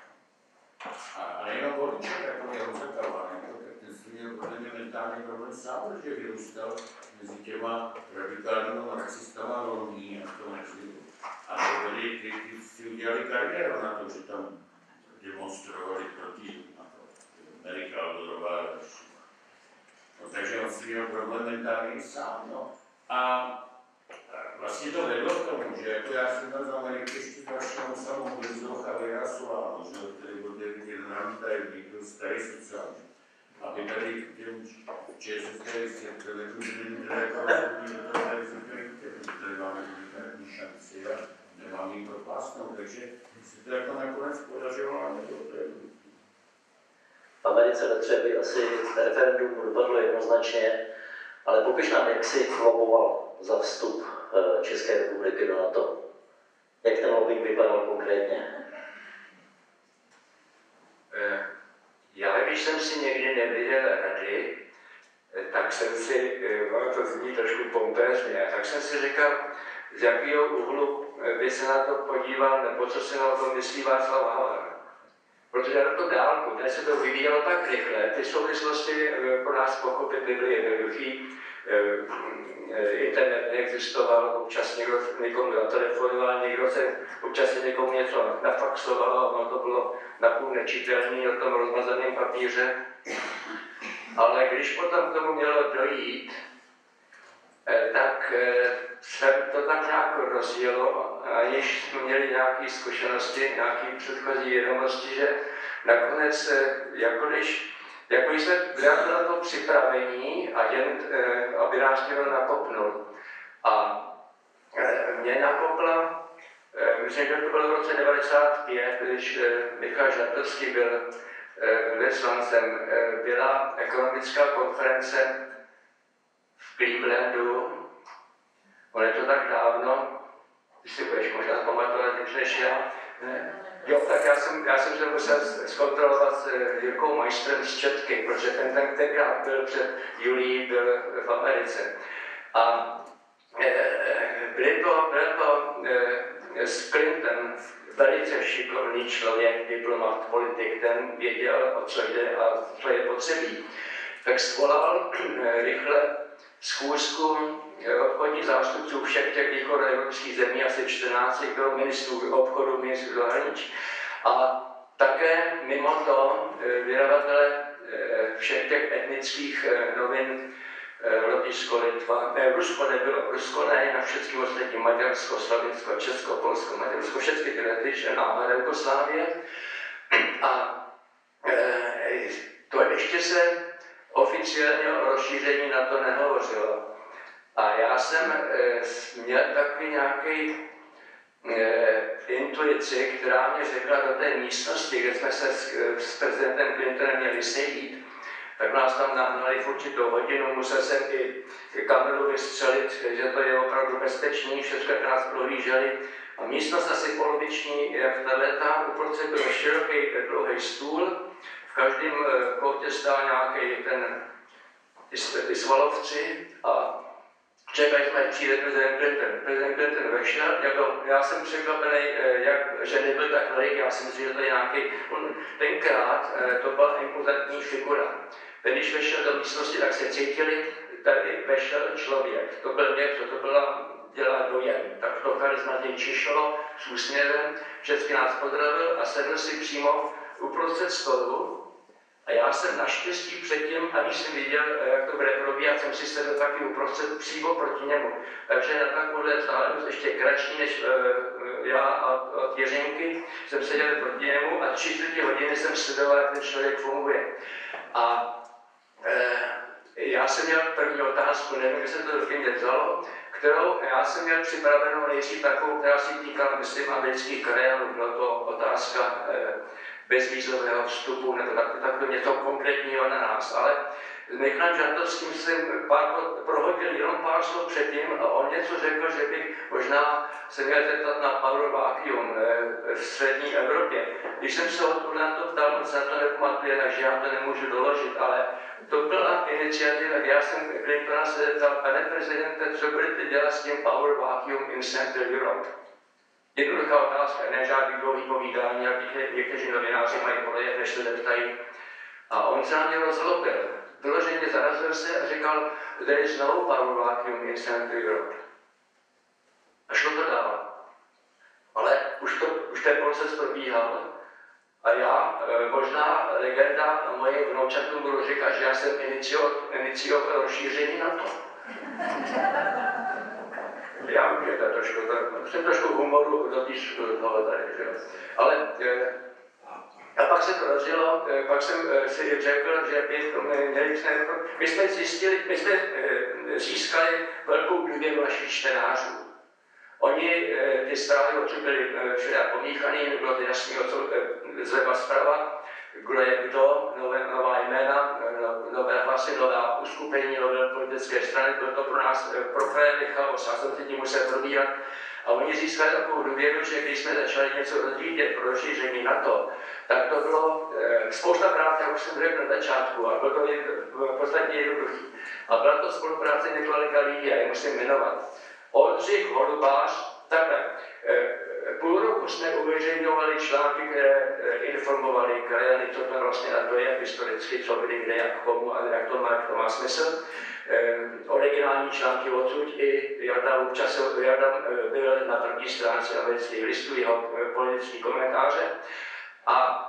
[SPEAKER 6] A nejenom voliče, takový Honza Kalván, tak ten si měl podle mě mentální problém sám, protože vyrůstal mezi těma radikálními marxistama v Londýně a v tom exilu. A to byli, ty si udělali kariéru na to, že tam demonstrovali proti Amerika Aldorová. No, takže on si měl problém mentální sám. No. A vlastně to vedlo k tomu, že jako já jsem tam z Ameriky ještě začal samobilizoval Javiera Solano, který byl generální tajemník, byl starý sociální. Aby tady k těm ČSSD vysvětlili, že není teda jako rozhodný do toho tady říkají, tady máme unikátní šanci a nemáme jim propásnout, takže se to jako nakonec podařilo a nebylo to jednoduché.
[SPEAKER 2] V Americe ve Třeby asi referendum dopadlo jednoznačně, ale popiš nám, jak jsi loboval za vstup České republiky do NATO. Jak ten lobbying vypadal konkrétně?
[SPEAKER 5] Já, když jsem si někdy nevěděl rady, tak jsem si, no to zní trošku pompézně, tak jsem si říkal, z jakého úhlu by se na to podíval, nebo co si na to myslí Václav Havel. Protože na to dálku, tady se to vyvíjelo tak rychle, ty souvislosti pro nás pochopit nebyly jednoduchý, internet neexistuje. existoval, občas někdo někomu zatelefonoval, někdo se občas někomu něco nafaxoval a ono to bylo napůl nečitelné na tom rozmazaném papíře. Ale když potom k tomu mělo dojít, tak se to tak nějak rozjelo, aniž jsme měli nějaké zkušenosti, nějaké předchozí vědomosti, že nakonec, jako když jsme byli na to připravení a jen, aby nás někdo nakopnul. A mě nakopla, myslím, že to bylo v roce 1995, když Michal Žantovský byl vyslancem, byla ekonomická konference v Clevelandu. On je to tak dávno, ty si budeš možná pamatovat než já. Ne? Jo, tak já jsem se musel zkontrolovat s Jirkou Majstrem z Četky, protože tenkrát byl před Julií, byl v Americe. A byl to s Clinton velice šikovný člověk, diplomat, politik, ten věděl, o co jde a co je potřebí. Tak svolal rychle schůzku obchodních zástupců všech těch východoevropských zemí, asi 14 ministrů obchodu, ministrů zahraničí. A také mimo to vydavatele všech těch etnických novin Lotyšsko, Litva, Rusko nebylo, Rusko ne, na všechny ostatní Maďarsko, Slovinsko, Česko, Polsko, Maďarsko, všechny ty lety, náhodou Jugoslávie. A to ještě se oficiálně o rozšíření na to nehovořilo. A já jsem měl takový nějaký intuici, která mě řekla do té místnosti, kde jsme se s prezidentem Clintonem měli sejít, tak nás tam nahnali v určitou hodinu, musel jsem i kameru vystřelit, že to je opravdu bezpečný, všechno nás prohlíželi. A místnost asi poloviční, jak tato, uprostřed byl široký, dlouhý stůl, v každém koutě stál nějaký ty svalovci a čekali jsme, jak přijde prezident Clinton. Prezident Clinton vešel, já jsem překvapený, že nebyl tak veliký, já si myslím, že to je nějaký, tenkrát to byla impozantní figura. Když vešel do místnosti, tak se cítili, tady vešel člověk. To byl něco, to byla dělá dojem. Tak to charizmatě čišlo s úsměvem, všechny nás pozdravil a sedl si přímo uprostřed stolu. A já jsem naštěstí předtím, aniž jsem viděl, jak to bude probíhat, jsem si sedl taky uprostřed přímo proti němu. Takže na takovouhle vzdálenost ještě kratší než já od Jiřinky jsem seděl proti němu a 3/4 hodiny jsem sledoval, jak ten člověk funguje. A já jsem měl první otázku, nevím, jestli to do mě vzalo, kterou já jsem měl připravenou nejdřív takovou, která si týkala, myslím, amerických krajanů. Byla to otázka bezvízového vstupu, nebo takové něco konkrétního na nás. Ale s Michalem Žantovským jsem prohodil jenom pár slov předtím a on něco řekl, že bych možná se měl zeptat na power vacuum v střední Evropě. Když jsem se ho na to ptal, on se na to nepamatuje, takže já to nemůžu doložit, ale to byla iniciativa, já jsem Clintona se zeptal, pane prezidente, co budete dělat s tím power vacuum in Central Europe? Jednoduchá otázka, ne žádný dlouhý povídání, jak někteří novináři mají projev, než se zeptají. A on se na mě rozlobil. Vyloženě zarazil se a říkal, there is no power vacuum in Central Europe. A šlo to dál. Ale už ten proces probíhal. A já, možná legenda moje vnoučatům budu říkat, že já jsem inicioval rozšíření NATO. Já vím, že to je trošku, jsem trošku humoru do toho tady, že jo. Ale a pak se to rozjelo, pak jsem si řekl, že my jsme získali velkou důvěru našich čtenářů. Oni ty zprávy odsud byly všude pomíchaný, nebylo to jasný zleva zprava, kdo je kdo, nová jména, nové hlasy, nová uskupení, nové politické strany, byl to pro nás profémy chaos, já jsem si tím musel probírat. A oni získali takovou důvěru, že když jsme začali něco rozvíjet pro rozšíření NATO, tak to bylo spousta práce, jak už jsem řekl na začátku, a bylo to v podstatě jednoduchý. A byla to spolupráce několika lidí, a je musím jmenovat. Oldřich Holubář, takhle. Půl roku jsme uveřejňovali články, které informovali krajany, co tam vlastně na to je historicky, co byli kde, jak komu a jak to má smysl. originální články odsud i Jarda byl na první stránce amerických listů, jeho politické komentáře. A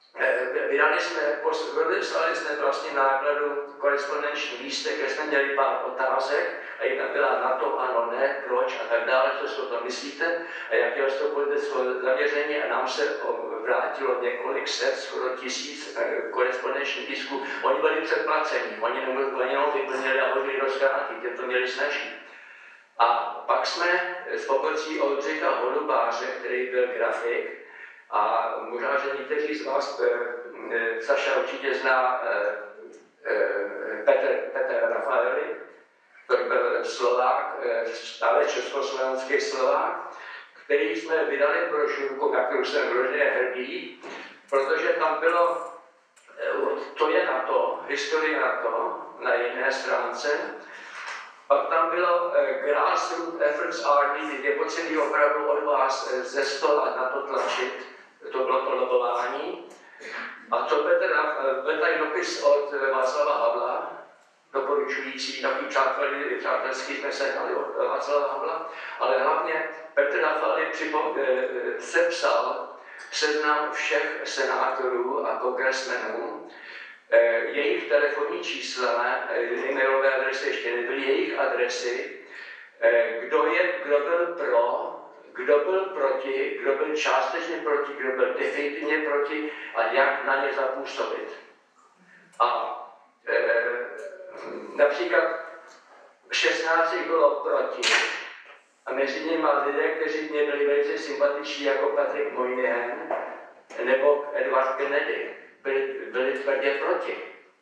[SPEAKER 5] vyslali jsme vlastně nákladu korespondenční lístek, kde jsme měli pár otázek a jedna byla na to, ano, ne, proč a tak dále, co si o tom myslíte a jaké je to politické zaměření a nám se vrátilo několik set, skoro 1000 korespondenčních lístků. Oni byli předplacení, oni jenom vyplnili a hodili do schránky, tě to měli snažší. A pak jsme s pomocí Oldřicha Holubáře, který byl grafik, a možná, že někteří z vás, Saša určitě zná Petr Rafaeli, který byl Slovák, stále československý Slovák, který jsme vydali brožurku, na kterou jsem vloženě hrdý, protože tam bylo, to je na to, historie na to, na jedné stránce, pak tam bylo Grassroots Efforts Army, je potřebí opravdu od vás ze stola na to tlačit, to bylo to lobování. A to byl tady dopis od Václava Havla, doporučující, takový přátelský jsme sehnali od Václava Havla, ale hlavně Petr Rafali sepsal seznam všech senátorů a kongresmenů, jejich telefonní čísla, e-mailové adresy ještě nebyly, jejich adresy, kdo byl pro, kdo byl proti, kdo byl částečně proti, kdo byl definitivně proti a jak na ně zapůsobit. A například 16 bylo proti a mezi nimi lidé, kteří mě byli velice sympatiční jako Patrick Moynihan nebo Edward Kennedy, byli tvrdě proti.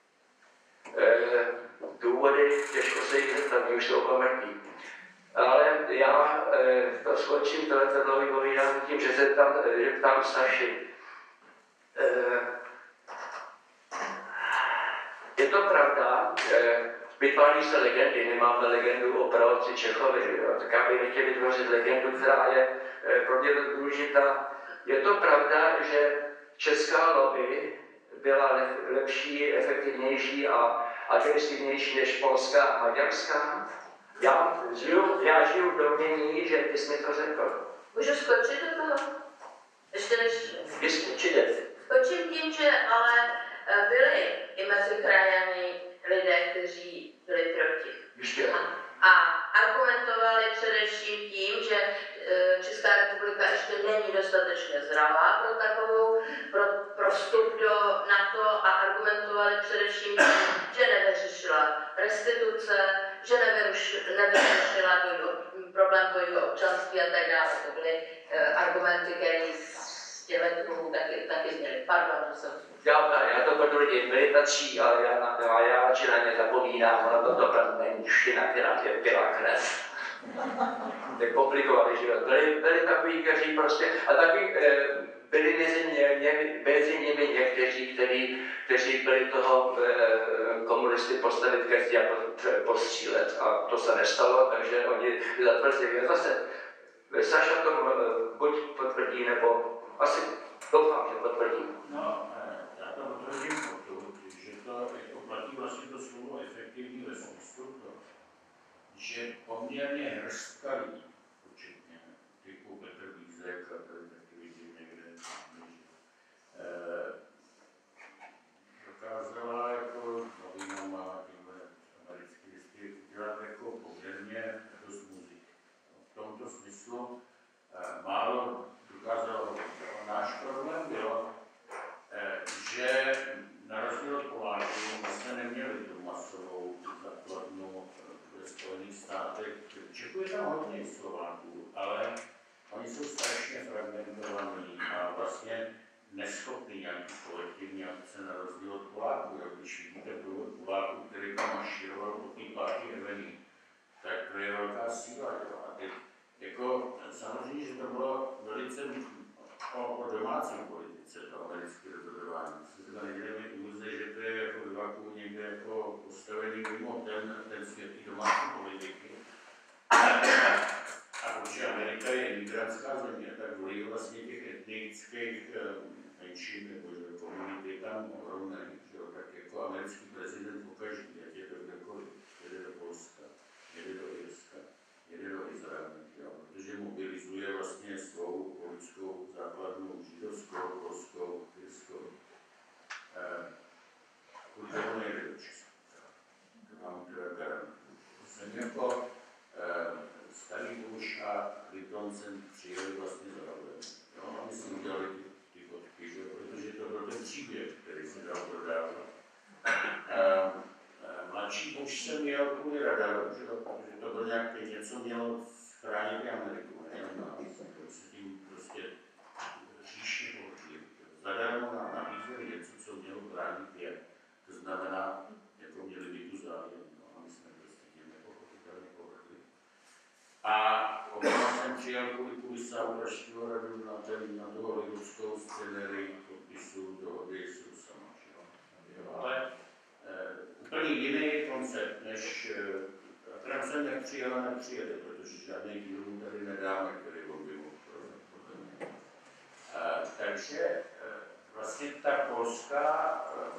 [SPEAKER 5] Důvody, těžko se jich zeptat, už jsou pomrtí. Ale já to skončím tohleto dlouhý povídání tím, že se ptám Saši. Je to pravda, vytváří se legendy, nemáme legendu o proroci Čechovi, tak já bych nechtěl vytvořit legendu, která je pro mě důležitá. Je to pravda, že česká lobby byla lepší, efektivnější a agresivnější než polská a maďarská? Já žiju v domění, že ty jsi mi to řekl.
[SPEAKER 3] Můžu skočit do toho? Ještě než...
[SPEAKER 5] Určitě.
[SPEAKER 3] Skočím tím, že ale byli i mezi krajany lidé, kteří byli proti. A argumentovali především tím, že Česká republika ještě není dostatečně zralá pro vstup do NATO a argumentovali především tím, že nevyřešila restituce, že nevyřešila problém dvojího občanství a tak dále. To byly argumenty, které z těchto klubů taky zněly. Pardon, že jsem...
[SPEAKER 5] Já to potvrdím, byli tací, ale já radši na ně zapomínám, ono to byla menšina, která pěla krev. Tak komplikovali život. Byli takový, kteří prostě, a taky byli mezi nimi někteří, kteří byli toho komunisty postavit ke zdi a postřílet. A to se nestalo, takže oni zatvrdili. Zase Saša to buď potvrdí, nebo asi doufám, že potvrdí.
[SPEAKER 6] No, já to potvrdím proto, že to jako platí vlastně to slovo efektivní ve smyslu to, že poměrně hrstka lidí, určitě, typu Petr Vízek a tady taky vidím někde, dokázala jako novinama, tyhle americké listy udělat jako poměrně dost muziky. V tomto smyslu málo dokázalo. Náš problém byl, že na rozdíl od Poláků jsme neměli tu masovou základnu ve Spojených státech. Čechů je tam hodně Slováků, ale oni jsou strašně fragmentovaní a vlastně neschopní nějaký kolektivní akce na rozdíl od Poláků. Když vidíte průvod Poláků, který tam mašíroval po té pátý Avenue, tak to je velká síla. Jo? A teď, jako, samozřejmě, že to bylo velice o domácí politice, to americké rozhodování. Se to nedělíme iluze, že to je jako v vaku někde jako postavený mimo ten svět domácí politiky. A protože Amerika je imigrantská země, tak vliv vlastně těch etnických menšin nebo komunit je tam ohromný, tak jako americký prezident pokaždý, ať je to kdekoliv, jede do jede do Irska, jede do Izraele, jo, protože mobilizuje vlastně svou politickou základnu židovskou, polskou, irskou. Kvůli tomu nejde do Česka. To vám teda garantuju. Jsem jako starý muž a Litonsen přijeli vlastně za Havlem. No, a my jsme udělali ty fotky, že? Protože to byl ten příběh, který se dal prodávat. Mladší muž jsem měl kvůli radaru, že? Protože to byl nějak něco mělo chránit Ameriku, ne? Se tím prostě říšně pohodlí. Zadarmo nám nabízeli něco, co mělo bránit je. To znamená, jako měli by tu zájem. No, a my jsme prostě tím nepochopitelně pohodlí. A oba jsem přijel kvůli Kulisávu Pražského radu na tu hollywoodskou scenérii podpisu dohody s Rusama. Ale úplně jiný koncept, než Trump jsem nepřijel a nepřijede, protože žádný díl tady nedáme, který on by mohl prodat. Takže vlastně ta polská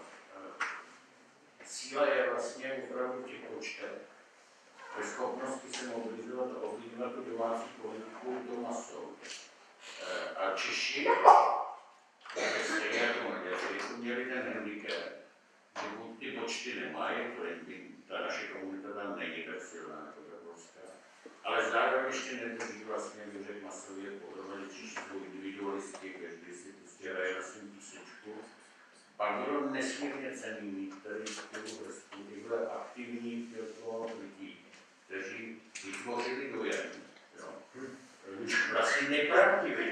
[SPEAKER 6] síla je vlastně opravdu v těch počtech. Ve schopnosti se mobilizovat a ovlivňovat tu domácí politiku do masou. A Češi, stejně jako Maďaři, měli ten handicap, že buď ty počty nemají, ta naše komunita tam není tak silná jako ta polská, ale zároveň ještě nedrží vlastně vyřek masově pohromadě. Češi jsou individualisti, každý si prostě hraje na svým písečku. Pak bylo nesmírně cenný mít tady takovou vrstvu tyhle aktivní lidí, kteří vytvořili dojem, už vlastně nepravdivý,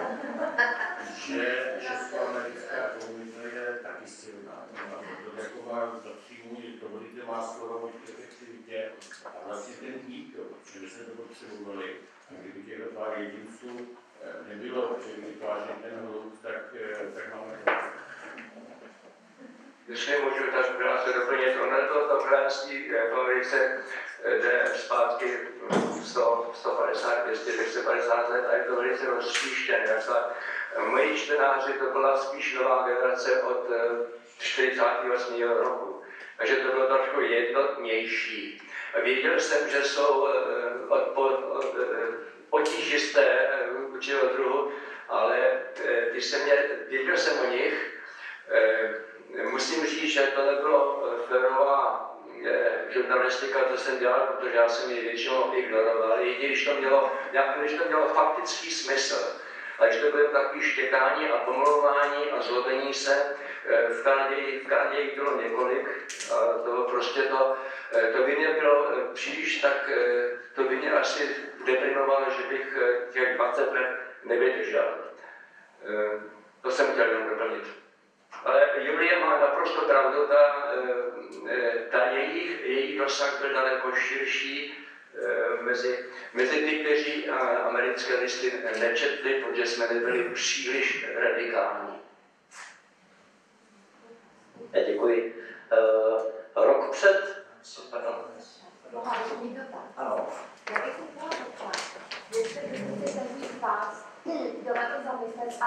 [SPEAKER 6] že českoamerická komunita je taky silná. A to jako má zapřímů, to budete má slova o efektivitě a vlastně ten dík, že my jsme to potřebovali. A kdyby těch pár jedinců nebylo, který vytváří ten hluk, tak máme to.
[SPEAKER 5] Jestli můžu tak krátce doplnit, ono to království v Americe jde zpátky 150, 200, 250 let a je to velice rozstříštěné. Moji čtenáři to byla spíš nová generace od 48. roku, takže to bylo trošku jednotnější. Věděl jsem, že jsou potížisté určitého druhu, ale věděl jsem o nich. Musím říct, že to nebylo férová žurnalistika, to jsem dělal, protože já jsem ji většinou ignoroval, i když to mělo faktický smysl. Takže to bylo takové štěkání a pomlouvání a zlobení se. V Kanadě jich bylo několik. A to by mě bylo příliš tak, to by mě asi deprimovalo, že bych těch 20 let nevydržel. To jsem chtěl jenom doplnit. Ale Julie má naprosto pravdu, její dosah byl daleko širší mezi ty, kteří americké listy nečetli, protože jsme nebyli příliš radikální.
[SPEAKER 2] Děkuji. Rok před...
[SPEAKER 7] Ano. Já bych se chtěla zeptat, jestli byste se každý z vás do na to zamyslet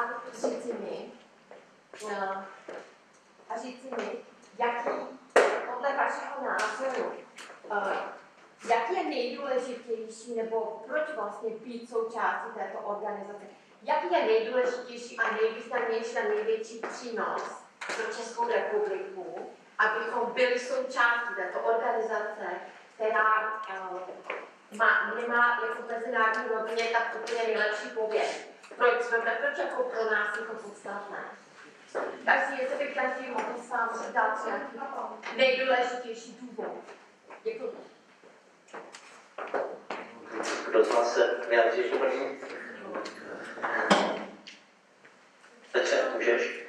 [SPEAKER 7] a říci mi, jaký, podle vašeho názoru, jaký je nejdůležitější, nebo proč vlastně být součástí této organizace? Jaký je nejdůležitější a nejvýznamnější a největší přínos pro Českou republiku, abychom byli součástí této organizace, která nemá jako mezinárodní rovině tak úplně nejlepší pověst. Proč jako pro nás je to podstatné? Takže jestli by každý mohl sám dát nějaký nejdůležitější důvod. Děkuji.
[SPEAKER 2] Kdo z vás se vyjádří ještě první? Petře, můžeš?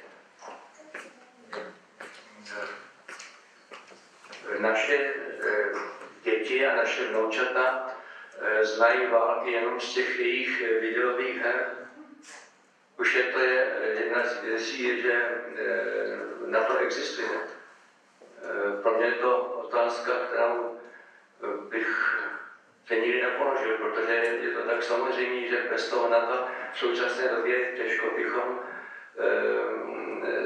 [SPEAKER 5] Naše děti a naše vnoučata znají války jenom z těch jejich videových her. Už je to jedna z věcí, že na to existuje. Pro mě je to otázka, kterou bych se nikdy nepoložil, protože je to tak samozřejmě, že bez toho na to v současné době těžko bychom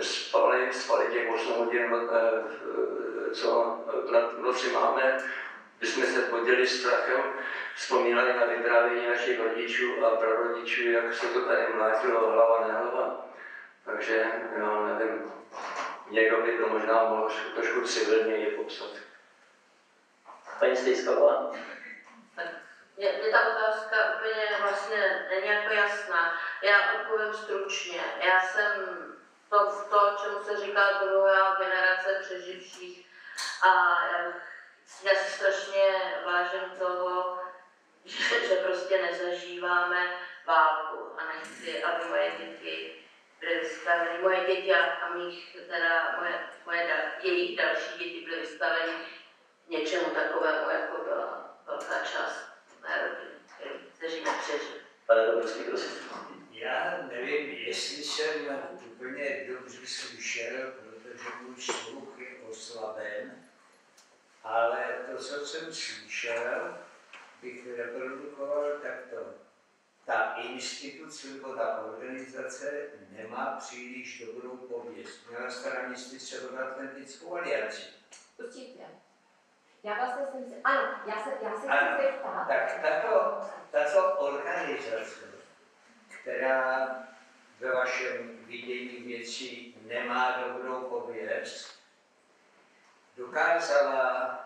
[SPEAKER 5] spali těch 8 hodin, co v noci máme, bychom se podili strachem, vzpomínali na vyprávění našich rodičů a prarodičů, jak se to tady mlátilo hlava nehlava. Takže, jo, nevím, někdo by to možná mohl trošku civilněji popsat.
[SPEAKER 2] Paní Stejsková?
[SPEAKER 3] Mně ta otázka úplně vlastně není jako jasná. Já odpovím stručně. Já jsem to, čemu se říká druhá generace přeživších, a já si strašně vážím toho, že prostě nezažíváme válku a nechci, aby moje děti byly vystaveny, moje děti a mých, teda jejich další děti byly vystaveny něčemu takovému, jako byla velká část mé rodiny, kteří nepřežili.
[SPEAKER 2] Pane Dobrovský, prosím.
[SPEAKER 4] Já nevím, jestli jsem úplně dobře slyšel, protože můj sluch je oslaben, ale to, co jsem slyšel, bych reprodukoval takto. Ta instituce nebo ta organizace nemá příliš dobrou pověst. Měla stranisti Severoatlantickou alianci.
[SPEAKER 7] Určitě. Já vlastně jsem si, ano, já se chci zeptat.
[SPEAKER 4] Tak tato organizace, která ve vašem vidění věcí nemá dobrou pověst, dokázala,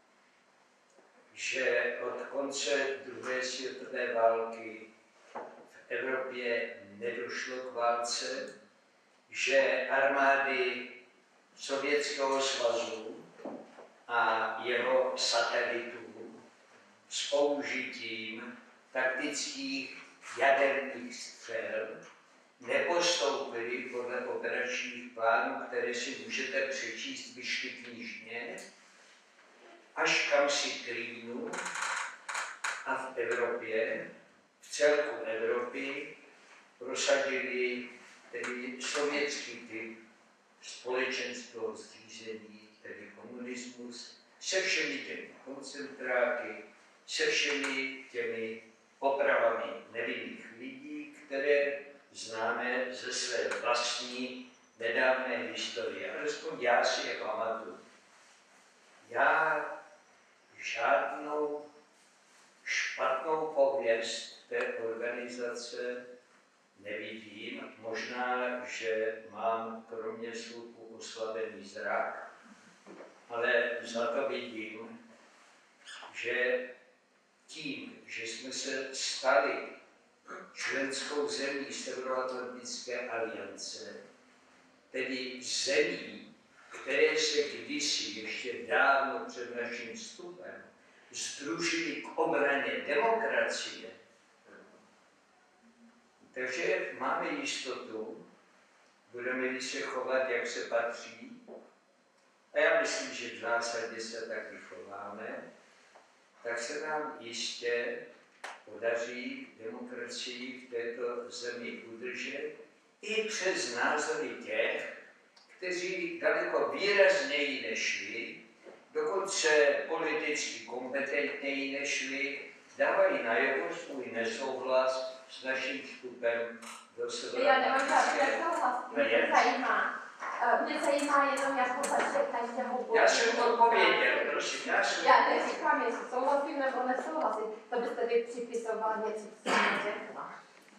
[SPEAKER 4] že od konce druhé světové války v Evropě nedošlo k válce, že armády Sovětského svazu a jeho satelitů s použitím taktických jaderných střel nepostoupili podle operačních plánů, které si můžete přečíst, vyšly knižně, až kam si Krýnu a v Evropě, v celku Evropy, prosadili tedy sovětský typ společenského zřízení, tedy komunismus, se všemi těmi koncentráky, se všemi těmi popravami nevinných lidí, které známe ze své vlastní nedávné historie. Alespoň já si je pamatuju. Já žádnou špatnou pověst té organizace nevidím. Možná, že mám kromě sluchu oslabený zrak, ale za to vidím, že tím, že jsme se stali členskou zemí Severoatlantické aliance, tedy zemí, které se kdysi, ještě dávno před naším vstupem, sdružili k obraně demokracie. Takže máme jistotu, budeme-li se chovat, jak se patří, a já myslím, že v zásadě se taky chováme, tak se nám jistě podaří demokracii v této zemi udržet i přes názory těch, kteří daleko výrazněji nešli, dokonce politicky kompetentněji nešli, dávají najevo svůj nesouhlas s naším vstupem do Severoatlantické aliance.
[SPEAKER 7] Mě zajímá jenom, jak považuje každého bodu.
[SPEAKER 4] Já jsem odpověděl, prosím.
[SPEAKER 7] Já neříkám, jestli souhlasím nebo nesouhlasím. To byste vy připisoval něco, co jsem řekla.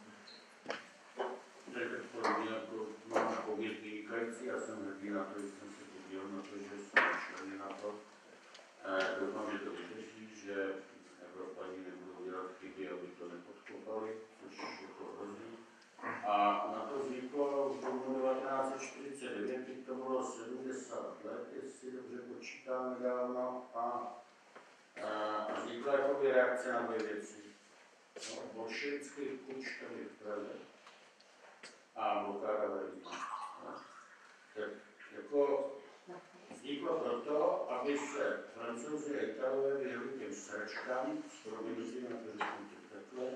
[SPEAKER 6] Pro mě jako mám pověst vynikající, já jsem hrdý na to, že jsem se podíval na to, že jsme členy na to. Doufám, že to vydrží, že Evropani nebudou dělat chyby, aby to nepodkopali, což je to hrozí. A na to vzniklo v roku 1949, teď to bylo 70 let, jestli dobře počítám nedávno, a vznikla jakoby reakce na dvě věci. No, bolševický puč tady v Praze a blokáda Berlína. No, tak jako vzniklo proto, aby se Francouzi a Italové vyhli těm sračkám, s proměností na to řeknu takhle,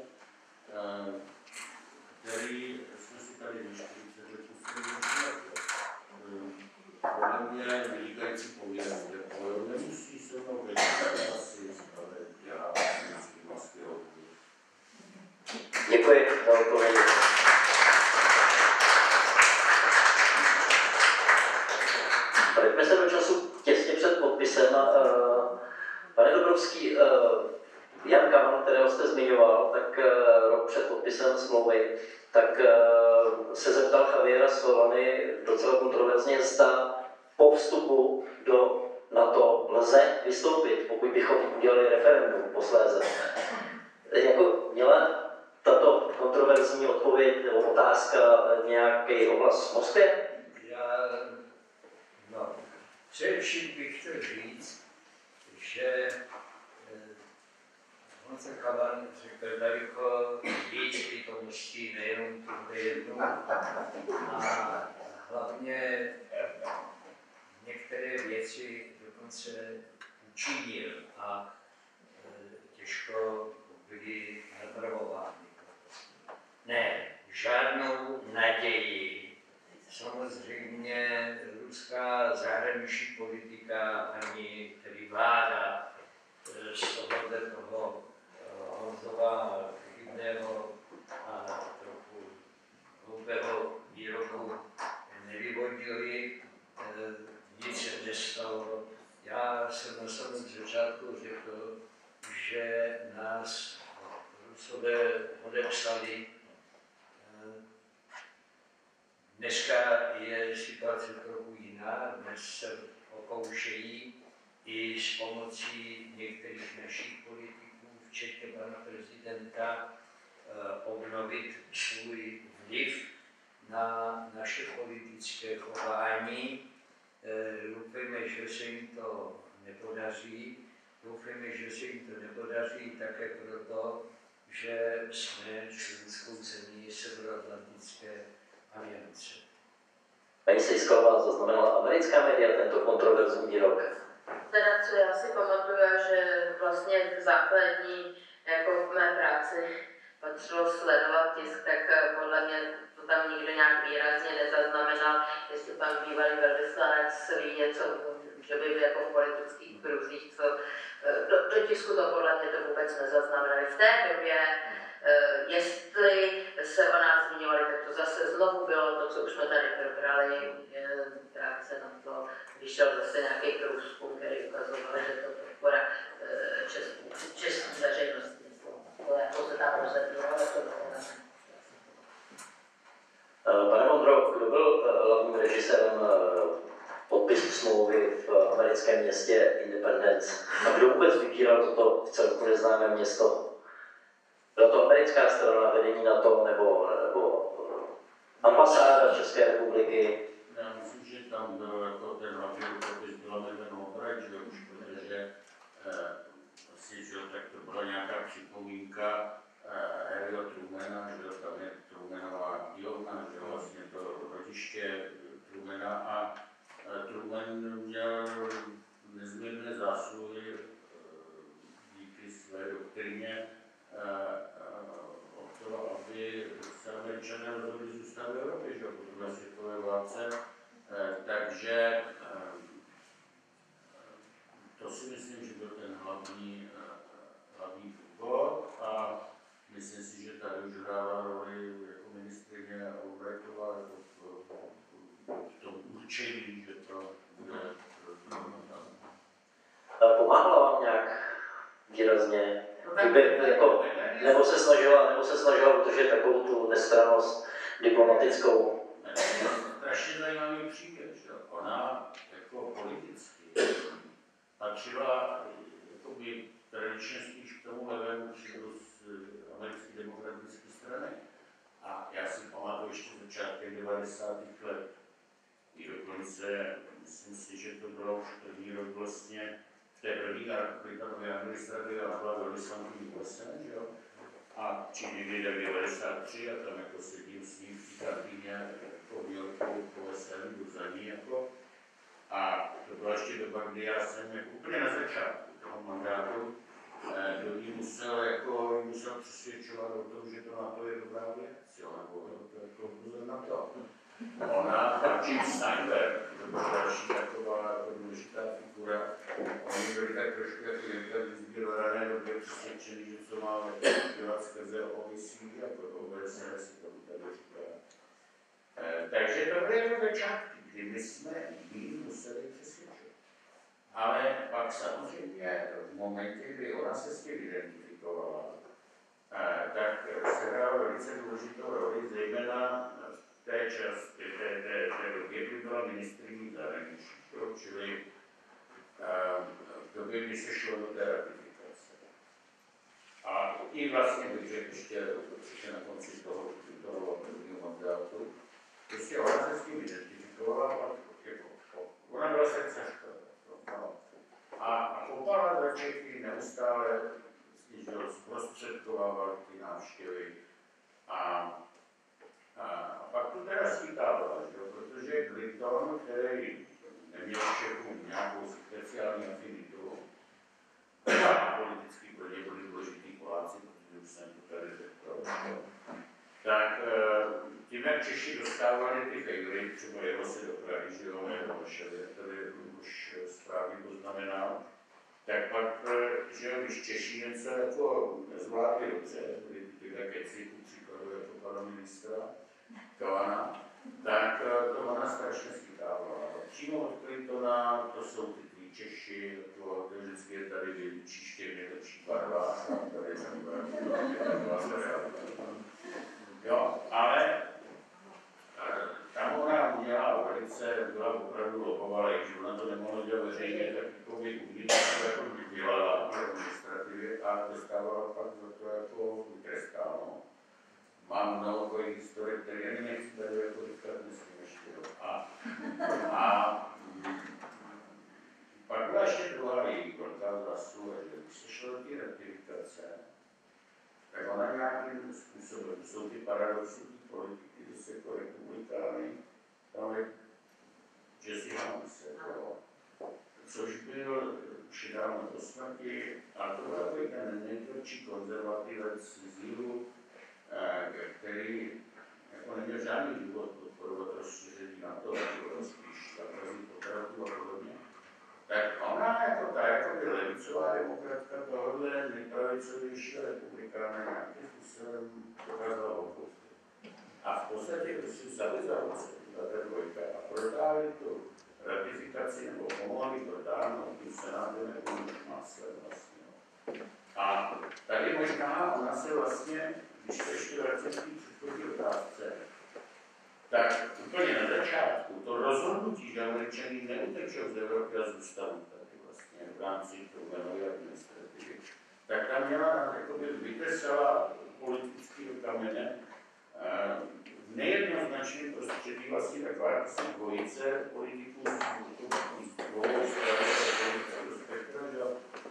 [SPEAKER 6] který jsme si tady za 40 let museli začít. Podle mě vynikající pověst, nemusí se mnou vědět asi, ale já si vlastně odpovím.
[SPEAKER 2] Děkuji za odpověď. Vrátíme se do času těsně před podpisem. Pane Dobrovský, zmiňoval, tak rok před podpisem smlouvy, tak se zeptal Javiera Solany docela kontroverzně, zda po vstupu do NATO lze vystoupit, pokud bychom udělali referendum posléze. Jako měla tato kontroverzní odpověď nebo otázka nějaký obraz v Moskvě?
[SPEAKER 4] Především bych chtěl říct, že Honza Kavan řekl daleko víc přítomností, nejenom tuhle jednu, a hlavně některé věci dokonce učinil a těžko byly napravovány. Ne, žádnou naději. Samozřejmě ruská zahraniční politika ani tedy vláda z toho Honzova chybného a trochu hloupého výroku nevyvodili, nic se nestalo. Já jsem na samém začátku řekl, že nás Rusové odepsali. Dneska je situace trochu jiná, dnes se pokoušejí i s pomocí některých našich politiků, včetně pana prezidenta, obnovit svůj vliv na naše politické chování. Doufejme, že se jim to nepodaří. Doufejme, že se jim to nepodaří také proto, že jsme členskou zemí Severoatlantické aliance.
[SPEAKER 2] Paní Sejsková, zaznamenala americká média tento kontroverzní výrok?
[SPEAKER 3] Teda, co já si pamatuju, že vlastně k základní, jako v mé práci, patřilo sledovat tisk, tak podle mě to tam nikdo nějak výrazně nezaznamenal, jestli pan bývalý velvyslanec ví něco, že by byl jako v politických kruzích, co do tisku to podle mě to vůbec nezaznamenali. V té době, jestli se o nás zmiňovali, tak to zase znovu bylo to, co už jsme tady probrali, krátce na to vyšel zase nějaký průzkum, který ukazoval, že to podpora české veřejnosti. To jako se tam rozhodlo, ale to bylo.
[SPEAKER 2] Pane Vondro, kdo byl hlavním režisérem podpisu smlouvy v americkém městě Independence? A kdo vůbec vybíral toto v celku neznámé město? Byla to americká strana vedení NATO nebo ambasáda České republiky?
[SPEAKER 6] Já myslím, že tam byl jako ten hlavní podpis byla ten Obrecht, že už, protože asi, že tak to byla nějaká připomínka Harryho Trumana, že tam je Trumanová dílna, že vlastně to rodiště Trumana a Truman měl nezměrné zásluhy díky své doktríně o to, aby se Američané rozhodli zůstat v Evropě, že po druhé světové válce. Takže to si myslím, že byl ten hlavní důvod a myslím si, že tady už hrála roli jako ministryně Albrechtová jako v tom určení, že to bude
[SPEAKER 2] Pomáhala vám nějak výrazně? Nebo se snažila udržet takovou tu nestrannost diplomatickou?
[SPEAKER 6] Strašně zajímavý příběh, že ona jako politicky patřila jakoby tradičně spíš k tomu levému křídlu z americké demokratické strany. A já si pamatuju ještě začátkem 90. let. I dokonce, myslím si, že to bylo už první rok vlastně v té první Clintonově administrativě, ona byla velvyslankyní USA, že jo? A či někdy v 93 a tam jako sedím s ním v té kabině jako v Yorku po OSN, jdu za ní jako. A to byla ještě doba, kdy já jsem jako úplně na začátku toho mandátu do ní musel přesvědčovat o tom, že to NATO je dobrá věc, jo, nebo to jako pozor na to. Ona a Jim Steinberg, to byla další taková důležitá figura, oni byli tak trošku jako imperialisty v rané době přesvědčení, že co máme dělat skrze OECD, jako OBSE si to tady říká. Takže to byly jako začátky, kdy my jsme jí museli přesvědčit. Ale pak samozřejmě v momentě, kdy ona se s tím identifikovala, velice důležitou roli, zejména v té části, té době, kdy byla ministryní zahraničí, čili v době, kdy se šlo do té ratifikace. A i vlastně bych řekl ještě na konci toho prvního mandátu, prostě ona se s tím identifikovala, ona byla srdcařka. A kopala za Čechy neustále zprostředkovávala ty návštěvy. A pak to teda schytávala, protože Clinton, který neměl Čechům nějakou speciální afinitu, a politicky pro ně byli důležitý Poláci, protože už jsem to tady řekl, tak tím, jak Češi dostávali ty fejly, třeba jelo se do Prahy, že jo, nebo tady už správně poznamenal, tak pak, že když Češi něco jako nezvládli dobře, byly tyhle keci, ku příkladu jako pana ministra Kavana, tak to ona strašně schytávala. Přímo od Clintona, to jsou ty Češi, to vždycky je tady vyučíště v nejlepších barvách, a tady jo, ale tam ona měla velice, byla opravdu lobovala, i když ona to nemohla dělat veřejně, tak jako by uvnitř to jako dělala v administrativě a dostávala pak za to jako trestáno. Mám mnoho takových historik, které ani nechci tady jako říkat, myslím ještě. A pak byla ještě druhá její velká zásluha, že když se šlo do té ratifikace, tak ona nějakým způsobem, to jsou ty paradoxy politiky, kdy se jako republikány, tam je Jesse Helms, což byl už dávno po smrti, a to byl takový ten nejtvrdší konzervativec z jihu, který jako neměl žádný důvod podporovat rozšíření NATO, jako spíš zakazit potratů a podobně. Tak ona jako ta jako by levicová demokratka tohohle nejpravicovějšího republikána nějakým způsobem dokázala opustit. A v podstatě když si vzali za ruce, ta dvojka, a protáhli tu ratifikaci nebo pomohli protáhnout tím senátem jako máslem vlastně. A tady možná ona se vlastně, když se ještě vracím k té předchozí otázce, tak úplně na začátku to rozhodnutí, že Američané neutečou z Evropy a zůstanou tady vlastně v rámci průměrové administrativy, tak tam měla vytesala politický do kamene nejednoznačným prostředí vlastně taková dvojice politiků z dvou politického spektra, že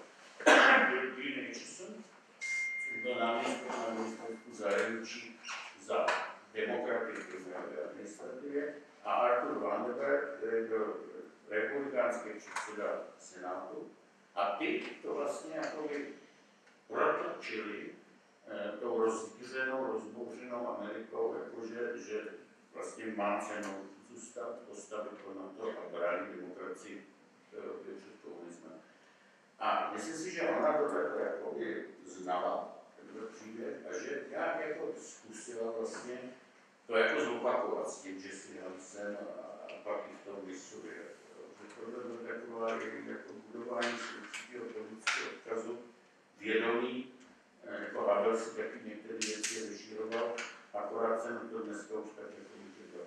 [SPEAKER 6] Bill Acheson, což byl náměstek na ministerstvu zahraničí za demokraty v průměrové administrativě, a Arthur Vandenberg, který byl republikánský předseda Senátu, a ty to vlastně jakoby protlačili tou rozbířenou, rozbouřenou Amerikou, jakože že vlastně má cenu zůstat, postavit to na to a bránit demokracii v Evropě před komunismem. A myslím si, že ona to jakoby znala, ten příběh, a že nějak jako zkusila vlastně to jako zopakovat s tím, že si Helmsem a pak i v tom Missouri. Že tohle bylo taková jako budování určitého politického odkazu, vědomí, jako Havel si taky některé věci rozšíroval, akorát jsem to dneska už tak jako může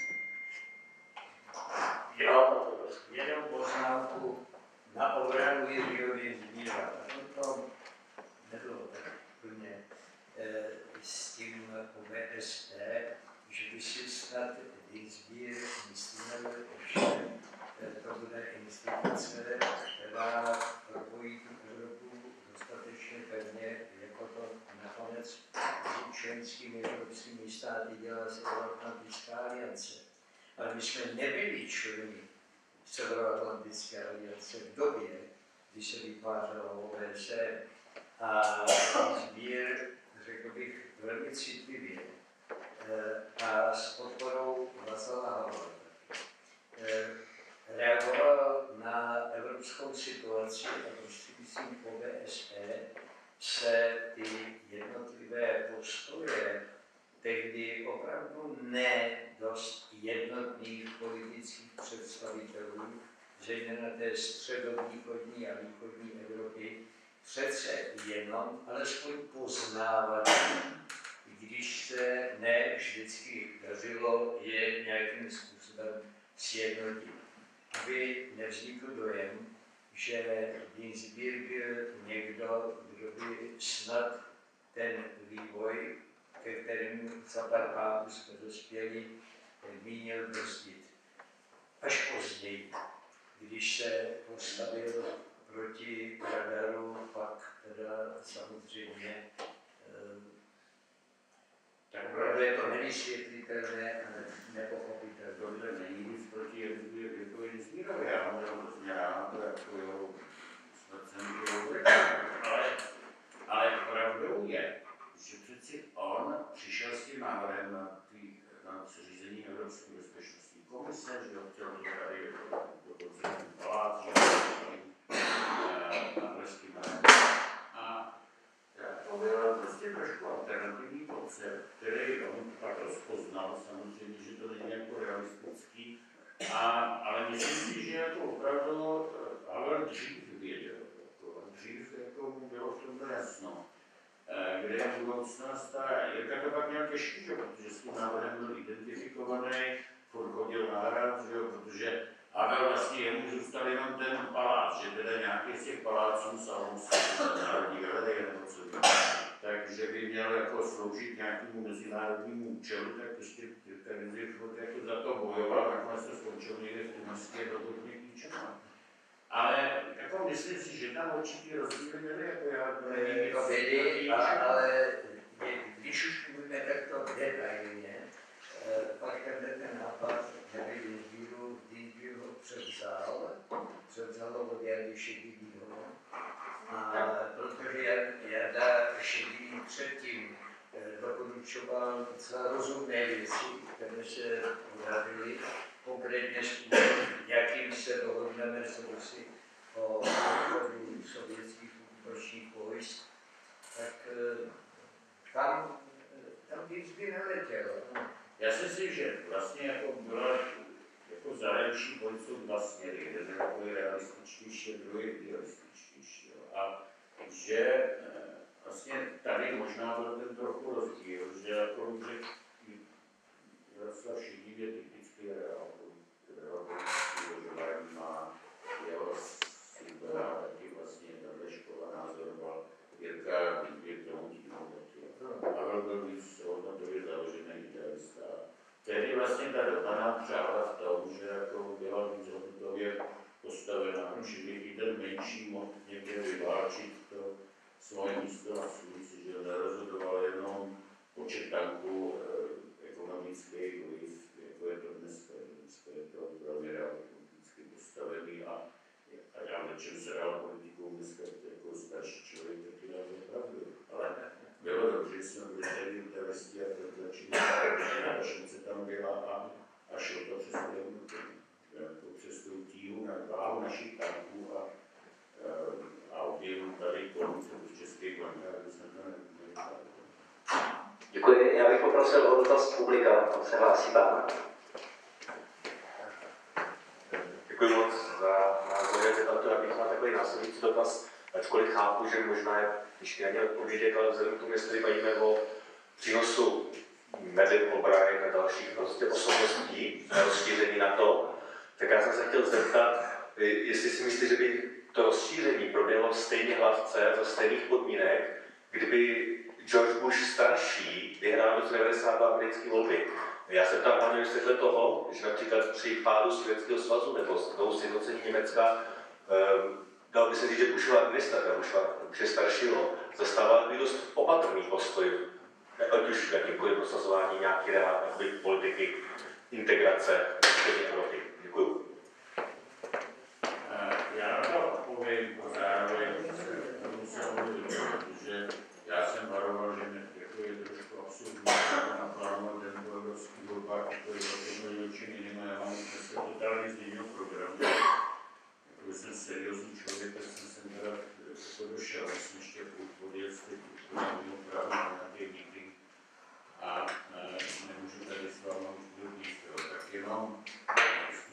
[SPEAKER 4] Jo, jenom poznámku na obranu Jiřího Dienstbiera. To nebylo tak úplně s tím OBSE, že by si snad Dienstbier myslel, že to bude instituce, která propojí tu Evropu dostatečně pevně, jako to nakonec s členskými evropskými státy dělá Severoatlantická aliance. Ale my jsme nebyli členy Severoatlantické aliance v době, kdy se vytvářelo OBSE. A Dienstbier, řekl bych, velmi citlivě a s podporou Václava Havla reagoval na evropskou situaci a prostřednictvím OBSE se ty jednotlivé postoje tehdy opravdu ne dost jednotných politických představitelů, zejména té středovýchodní a východní Evropy, přece jenom alespoň poznávali, když se vždycky dařilo je nějakým způsobem sjednotit, aby nevznikl dojem, že Dienstbier byl někdo, kdo by snad ten vývoj, ke kterému za pár pádů jsme dospěli, měl brzdit. Až později, když se postavil proti radaru, pak teda samozřejmě tak opravdu je to nevysvětlitelné a nepochopitelné.
[SPEAKER 6] Tohle není nic proti Dienstbierovi, já mám hrozně rád, jako jeho smrcený, ale pravdou je, že přeci on přišel s tím návrhem na zřízení Evropské bezpečnostní komise, že ho chtěl to tady dokonce ten palác, že na Pražském hradě. A to byl prostě trošku alternativní koncept, který on pak rozpoznal, samozřejmě, že to není jako realistický, ale myslím si, že jako opravdu Havel dřív věděl, dřív jako mu bylo v tomhle jasno, kde je budoucnost a Jirka to pak měl těžký, že? Protože s tím návrhem byl identifikovaný, furt chodil na hrad, protože Havel vlastně jemu zůstal jenom ten palác, že teda nějaký z těch paláců Salomský, Národní galerie nebo co by. Takže by měl jako sloužit nějakému mezinárodnímu účelu, tak prostě ten furt jako za to bojoval, nakonec to skončil někde v Tumařské dohodně klíčová. Ale jako myslím si, že tam určitý rozdíly byly, jako já to
[SPEAKER 4] nevím, ale když už mluvíme takto detailně, pak ten nápad nebyl Dienstbier ho převzal od Jardy Šedivýho. A protože Jarda Šedivý předtím doporučoval docela rozumné věci, které se podařily, konkrétně způsob, jakým se dohodneme s Rusy o odchodu sovětských okupačních vojsk, tak tam Dienstbier neletěl.
[SPEAKER 6] Já si myslím, že vlastně jako byla jako zahraniční policie dva směry, jeden je takový realističtější, druhý idealističtější. A že vlastně tady možná byl ten trochu rozdíl, že jako že Jaroslav Šedivý je typický realistický uvažování, má jeho symbol, taky vlastně tato škola názoroval, Jirka tomu tímou taky. Havel byl víc hodnotově založený idealista. Tehdy vlastně ta doba nám přála v tom, že jako byla víc hodnotově postavená, že by i ten menší mohl někde vyváčit to svoje místo na slunci, že nerozhodoval jenom počet tanků, ekonomický vliv, jako je to dneska. Dneska je to velmi realpoliticky postavený a já nečem se realpolitikou dneska jako starší člověk taky dá pravdu. Ale bylo dobře, že jsme byli tady interesí a to tlačili, že šance tam byla a šlo to přes tu tíhu na váhu našich tanků a objemu tady konce v českých bankách, kde jsme to nevěděli.
[SPEAKER 2] Děkuji, já bych poprosil o dotaz publika, on se hlásí pán.
[SPEAKER 8] Děkuji moc za názor debatu, já bych měl takový následující dotaz, ačkoliv chápu, že možná je těžké ani odpovědět, ale vzhledem k tomu, jestli bavíme o přínosu Medlin Albright a dalších prostě osobností na rozšíření NATO, tak já jsem se chtěl zeptat, jestli si myslíte, že by to rozšíření proběhlo stejně hladce za stejných podmínek, kdyby George Bush starší vyhrál v roce 1992 americké volby. Já se ptám hlavně ve světle toho, že například při pádu Sovětského svazu nebo znovu sjednocení Německa dalo by se říct, že Bushova administrativa, Bushe staršího, zastával dost opatrný postoj, ať už jakýmkoliv prosazování nějaké politiky, integrace východní Evropy. Děkuju.
[SPEAKER 6] Já na to odpovím zároveň, musím mluvit, protože já jsem varoval, že jako je trošku absurdní naplánovat ten evropský volbách, který vlastně byl oči minimum, já mám dneska totálně změnil program. Jako jsem seriózní člověk, tak jsem teda došel, jsem ještě podjel z těch právě na nějaký meeting a nemůžu tady s vámi už být, tak jenom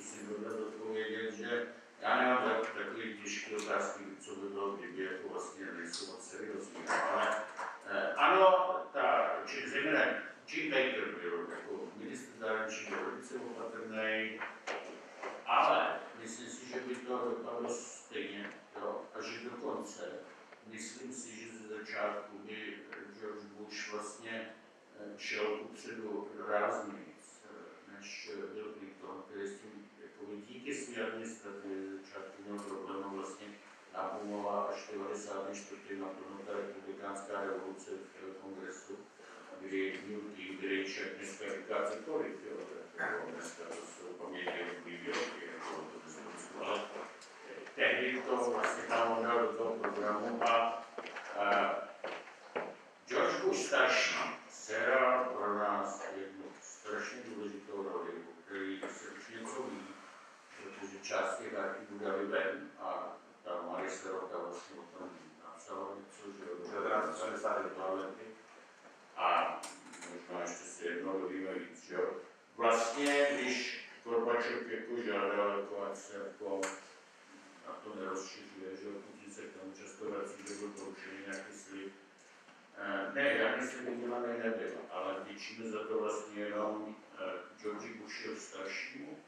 [SPEAKER 6] Jim Baker byl jako ministr zahraničí velice opatrný, ale myslím si, že by to dopadlo stejně, jo? A že dokonce, myslím si, že ze začátku by George Bush vlastně šel kupředu ráznějc, než Bill Clinton, který s tím jako díky své administrativě ze začátku měl problémů vlastně nabumovala až 94. naplno ta republikánská revoluce v kongresu, kdy Newt Gingrich dneska říká cokoliv, jo, dneska to jsou poměrně dobrý výroky, jako to ale tehdy to vlastně tam dal do toho programu a George Bush starší sehrál pro nás jednu strašně důležitou roli, o který se už něco ví, protože část těch archivů dali ven a ta Marie Serota vlastně o tom napsala něco, že od 1962 lety. A možná ještě si jednou dovíme víc, jo. Vlastně, když Gorbačov jako žádal, jako ať se jako na to nerozšiřuje, že Putin se k tomu často vrací, že byl porušený nějaký slib. Ne, žádný slib udělaný nebyl, ale vděčíme za to vlastně jenom George Bushovi staršímu,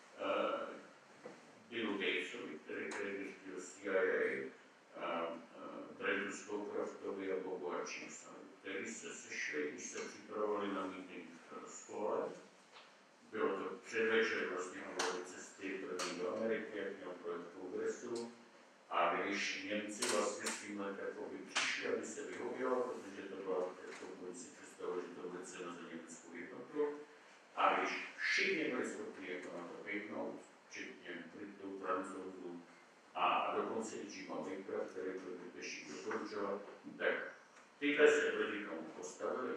[SPEAKER 6] Billu Gatesovi, který byl CIA, Bradu Scowcraftovi a Bobu Hutchinsonovi, kteří se sešli, když se připravovali na meeting v škole. Bylo to předvečer vlastně Havlovy cesty první do Ameriky, jak měl projekt kongresu. A když Němci vlastně s tímhle jako by přišli, aby se vyhovělo, protože to byla jako můj si představil, že to bude cena za německou jednotu. A když všichni byli schopni jako na to pěknout, včetně Britů, Francouzů a dokonce i Jima Bakera, který to Depeši doporučoval, tak tyhle se lidi tomu postavili.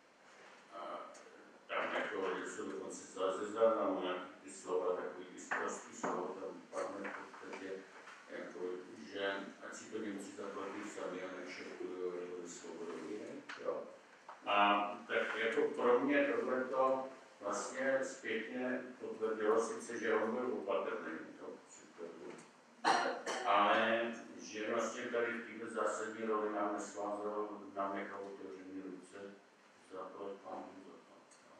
[SPEAKER 6] Tam jako, že jsou dokonce celá zeznám, nějaký ty slova, takový ty zprostý slova, tam padne v podstatě, jako, že ať si to Němci zaplatí sami a nešerkují jako svobodový, jo. A tak jako pro mě tohleto vlastně zpětně potvrdilo sice, že on byl opatrný, ale že vlastně tady v této zásadní roli nám nesvázal, nám nechal otevřený ruce, zaplať pánu za to.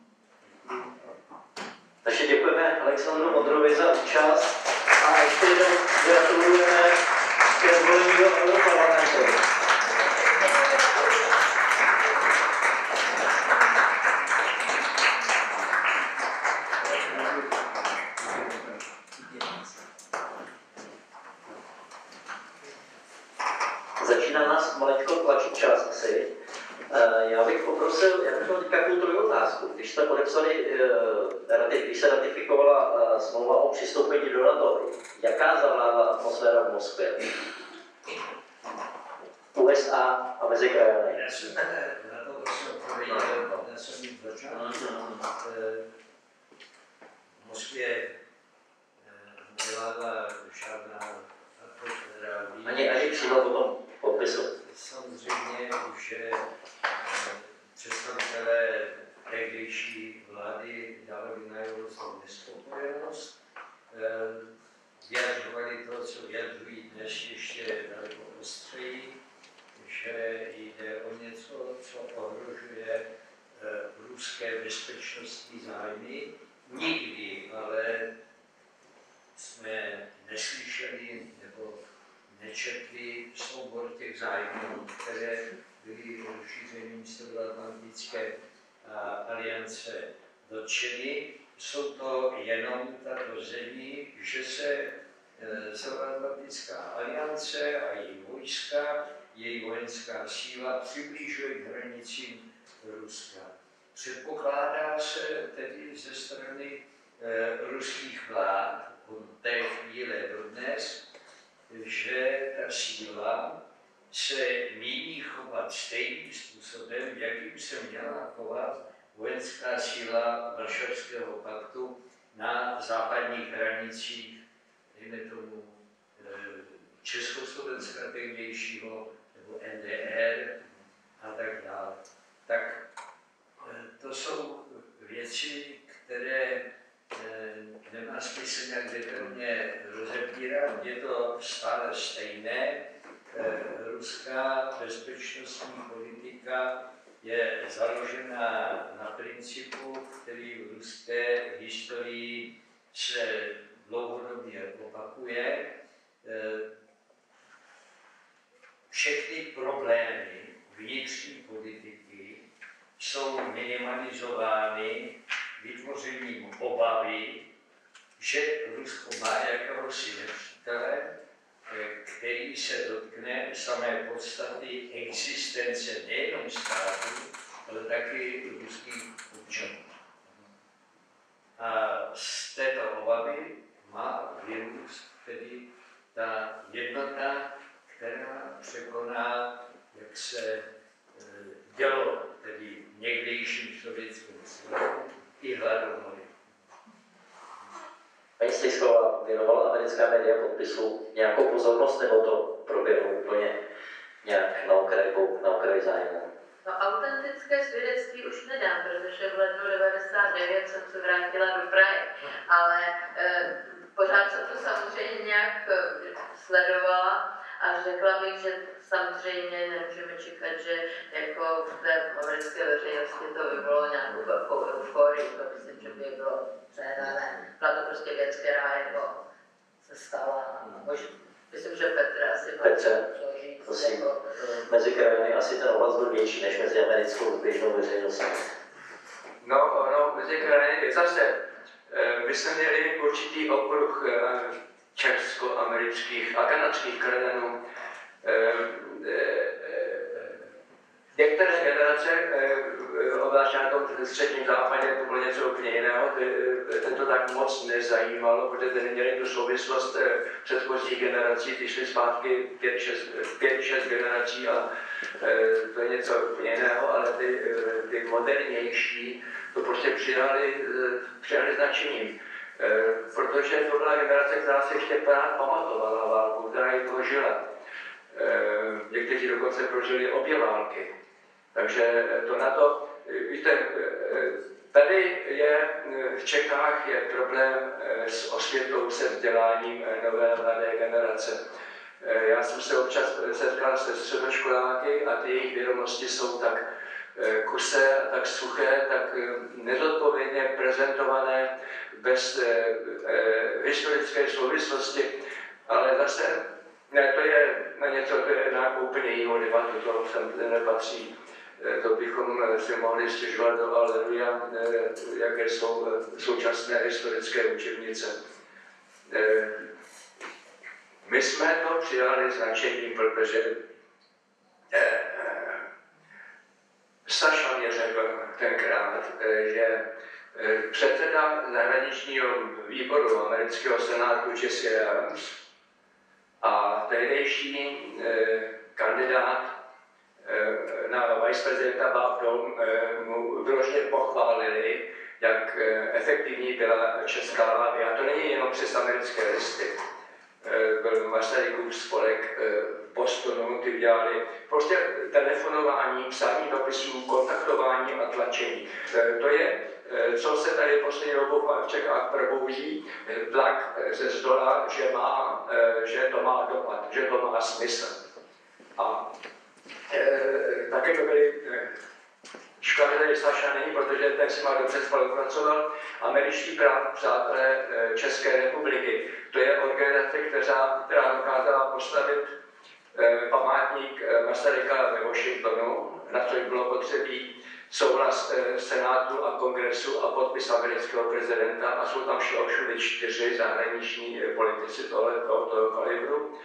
[SPEAKER 2] Takže děkujeme Alexandru Modrovi za účast a ještě jednou gratulujeme ke zvolení do Europarlamentu. Začíná nás maličko tlačit čas asi. Já bych poprosil, já bych měl teďka kulturovou otázku. Když jste podepsali, když se ratifikovala smlouva o přistoupení do NATO, jaká zavládla atmosféra v Moskvě? USA a mezi krajany.
[SPEAKER 4] Já jsem na to prostě odpověděl, já jsem jim začal. V Moskvě nevládla žádná atmosféra.
[SPEAKER 2] Ani přímo po tom podpisu.
[SPEAKER 4] Samozřejmě, že představitelé tehdejší vlády dali najevo svou nespokojenost, vyjadřovali to, co vyjadřují dnes ještě daleko ostřeji, že jde o něco, co ohrožuje ruské bezpečnostní zájmy. Nikdy ale jsme neslyšeli nebo nečetli soubor těch zájmů, které byly rozšířením Severoatlantické aliance dotčeny. Jsou to jenom ta tvrzení, že se Severoatlantická aliance a její vojska, její vojenská síla přiblížuje k hranicím Ruska. Předpokládá se tedy ze strany ruských vlád od té chvíle do dnes, že ta síla se míní chovat stejným způsobem, jakým se měla chovat vojenská síla Varšavského paktu na západních hranicích, dejme tomu Československa tehdejšího, nebo NDR a tak dále. Tak to jsou věci, které nemá smysl nějak detailně rozebírat, je to stále stejné. Ruská bezpečnostní politika je založena na principu, který v ruské historii se dlouhodobě opakuje. Všechny problémy vnitřní politiky jsou minimalizovány vytvořením obavy, že Rusko má jakéhosi nepřítele, který se dotkne samé podstaty existence nejenom státu, ale taky ruských občanů. A z této obavy má vyrůst tedy ta jednota, která překoná, jak se dělo tedy v někdejším sovětském svazu, i hladomory.
[SPEAKER 2] Paní Stejsková, věnovala americká média podpisu nějakou pozornost, nebo to proběhlo úplně nějak na okraji zájmu?
[SPEAKER 3] No, autentické svědectví už nedám, protože v lednu 99 jsem se vrátila do Prahy, ale pořád jsem to samozřejmě nějak sledovala a řekla bych, že samozřejmě nemůžeme čekat, že jako v té americké veřejnosti to vyvolalo nějakou velkou euforii, to myslím, že by bylo přehnané. Byla to prostě věc, která jako se stala. Myslím, že Petr asi má co říct. Jako,
[SPEAKER 2] mezi krajiny asi ten ohlas byl větší než mezi americkou běžnou veřejností.
[SPEAKER 5] No, mezi krajiny zase my jsme měli určitý okruh česko-amerických a kanadských krajanů. Některé generace, obzvlášť na tom středním západě, to bylo něco úplně jiného, ten to tak moc nezajímalo, protože ty neměli tu souvislost předchozích generací, ty šly zpátky 5-6 generací a to je něco úplně jiného, ale ty modernější to prostě přijali značením. Protože to byla generace, která se ještě pamatovala válku, která ji toho žila. Někteří dokonce prožili obě války. Takže to na to, víte, tady je v Čechách je problém s osvětou, se vzděláním nové mladé generace. Já jsem se občas setkal se středoškoláky a ty jejich vědomosti jsou tak kusé, tak suché, tak nezodpovědně prezentované, bez historické souvislosti, ale zase ne, to je na něco, to je na úplně jinou debatu, to sem nepatří. To bychom si mohli stěžovat do aleluja, jaké jsou současné historické učebnice. My jsme to přijali značením, protože Saša mě řekl tenkrát, že předseda zahraničního výboru amerického senátu Jesse Adams a tehdejší kandidát na viceprezidenta Bob Dole mu vyloženě pochválili, jak efektivní byla česká vláda. A to není jenom přes americké listy. Byl Masarykův spolek v Bostonu, ty udělali prostě telefonování, psání dopisů, kontaktování a tlačení. To je, co se tady poslední dobou v Čechách probouzí, tlak ze zdola, že to má dopad, že to má smysl. A také to byly škoda, že tady Saša není, protože ten si má dobře spolupracoval. Američtí přátelé České republiky. To je organizace, která dokázala postavit památník Masaryka ve Washingtonu, na což bylo potřebí souhlas Senátu a Kongresu a podpis amerického prezidenta a jsou tam všude 4 zahraniční politici tohoto kalibru.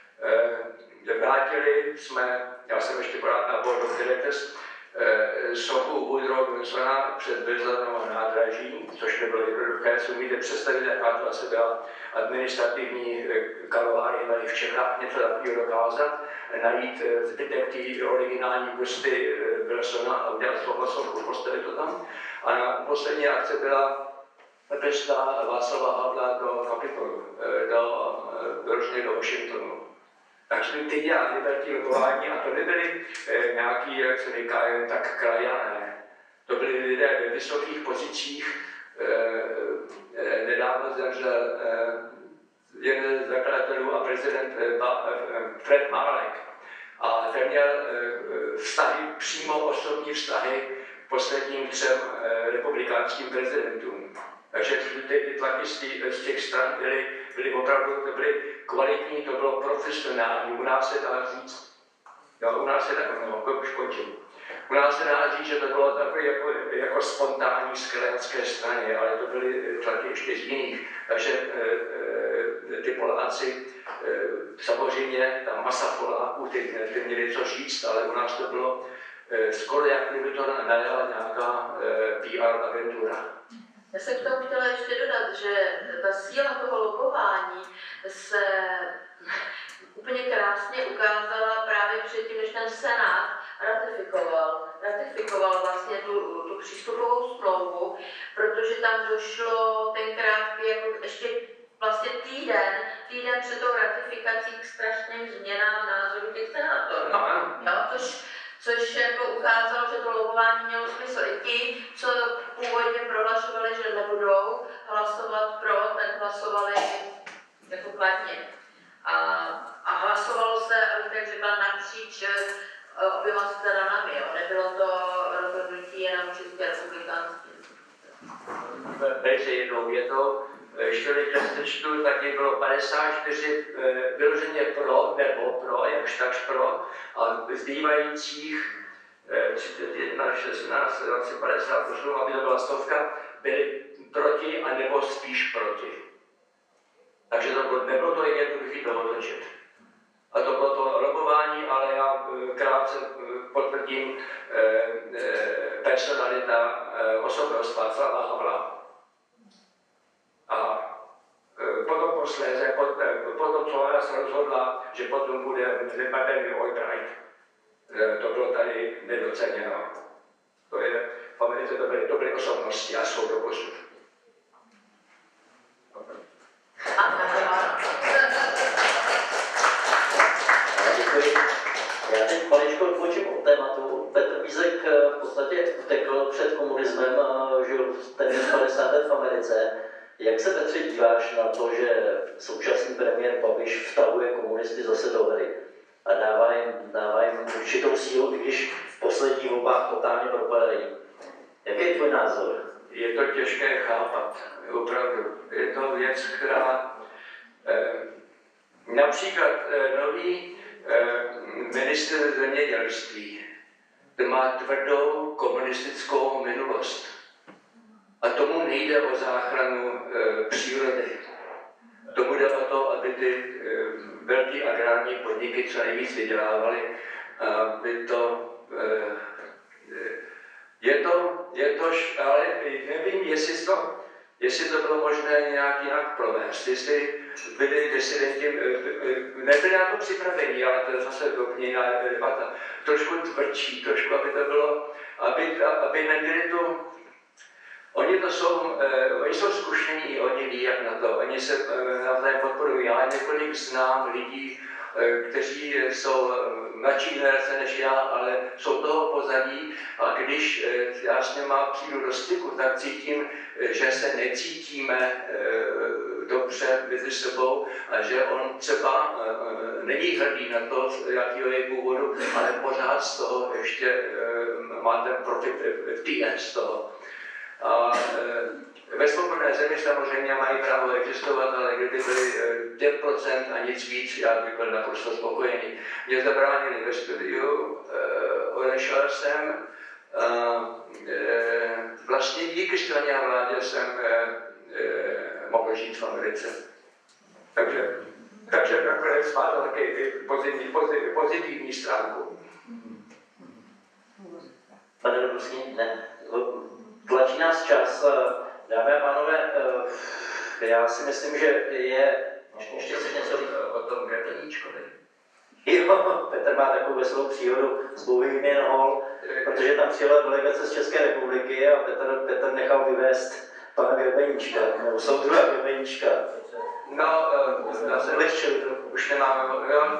[SPEAKER 5] Vrátili jsme, já jsem ještě pořád na board of directors, sochu Woodrow Wilsona před Bezladnou nádraží, což nebylo jednoduché, si umíte představit, jaká to asi byla administrativní kalvárie tady v Čechách, něco takového dokázat, najít zbytek té originální busty Wilsona a udělat toho sochu, postavit to tam. A na poslední akce byla cesta Václava Havla do Kapitolu, do Washingtonu. Takže ty dělali velký lokování a to nebyli nějaký, jak se říká, jen tak krajané. To byli lidé ve vysokých pozicích. Nedávno zemřel jeden z zakladatelů a prezident Fred Málek. A ten měl vztahy, přímo osobní vztahy posledním 3 republikánským prezidentům. Takže ty tlaky z těch stran byly opravdu kvalitní, to bylo profesionální. U nás se dá říct, u nás se dá říct, že to bylo takové jako spontánní z krajanské strany, ale to byly tlaky ještě z jiných. Takže ty Poláci, samozřejmě ta masa Poláků, ty měli co říct, ale u nás to bylo skoro jak kdyby to najala nějaká PR agentura.
[SPEAKER 3] Já jsem k tomu chtěla ještě dodat, že ta síla toho lobování se úplně krásně ukázala právě předtím, než ten Senát ratifikoval vlastně tu přístupovou smlouvu, protože tam došlo tenkrát jako ještě vlastně týden před tou ratifikací k strašným změnám názorů těch senátorů. Což jako ukázalo, že to lobování mělo smysl. I ti, co původně prohlašovali, že nebudou hlasovat pro, tak hlasovali jako kladně. A hlasovalo se, abych tak řekla, napříč oběma stranami. Nebylo to rozhodnutí jenom české republikánské.
[SPEAKER 5] Velice jednou větou, když přečtu, tak je bylo 54 vyloženě pro, nebo pro, jakž takž pro, a zbývajících 31, 16, 20, 58, aby to byla 100, byli proti a nebo spíš proti. Takže nebylo to jednoduché to otočit. A to bylo to lobování, ale já krátce potvrdím personalita, osobnost Václava Havla. A potom posléze, potom co ona se rozhodla, že potom bude Madeleine Albright. To bylo tady nedoceněno. To je, v Americe to byly osobnosti a jsou doposud.
[SPEAKER 2] Děkuji. Já teď maličko odbočím od tématu. Petr Vízek v podstatě utekl před komunismem a žil téměř 50 let v Americe. Jak se, Petře, díváš na to, že současný premiér Babiš vtahuje komunisty zase do hry a dává jim určitou sílu, když v posledních volbách totálně propadají? Jaký je tvůj názor?
[SPEAKER 5] Je to těžké chápat, opravdu. Je to věc, která například nový ministr zemědělství má tvrdou komunistickou minulost. A tomu nejde o záchranu přírody. Tomu jde o to, aby ty velké agrární podniky co nejvíc vydělávaly. Aby to, ale nevím, jestli to bylo možné nějak jinak provést. Jestli byli disidenti, nebyli na to připraveni, ale to je zase úplně jiná debata. Trošku tvrdší, trošku, aby to bylo, aby neměli tu. Oni jsou zkušení, oni ví, jak na to. Oni se navzájem podporují. Já několik znám lidí, kteří jsou mladší generace než já, ale jsou toho pozadí. A když já s nima přijdu do styku, tak cítím, že se necítíme dobře mezi sebou a že on třeba není hrdý na to, jakýho je původu, ale pořád z toho ještě má ten profit z toho. A ve svobodné zemi samozřejmě mají právo existovat, ale kdyby byly 5% a nic víc, já bych byl naprosto spokojený. Mě zabránili ve studiu, odešel jsem, vlastně díky straně a vládě jsem mohl žít v Americe. Takže nakonec má to taky pozitivní stránku.
[SPEAKER 2] Pane Dobruský, ne. Tlačí nás čas. Dámy a pánové, já si myslím, že je... Ještě chceš něco říct
[SPEAKER 5] o tom Grebeníčkovi?
[SPEAKER 2] Jo, Petr má takovou veselou příhodu s Bohemian Hall, protože tam přijela delegace z České republiky a Petr nechal vyvést pana Grebeníčka, nebo soudruha Grebeníčka.
[SPEAKER 5] No, už nemáme...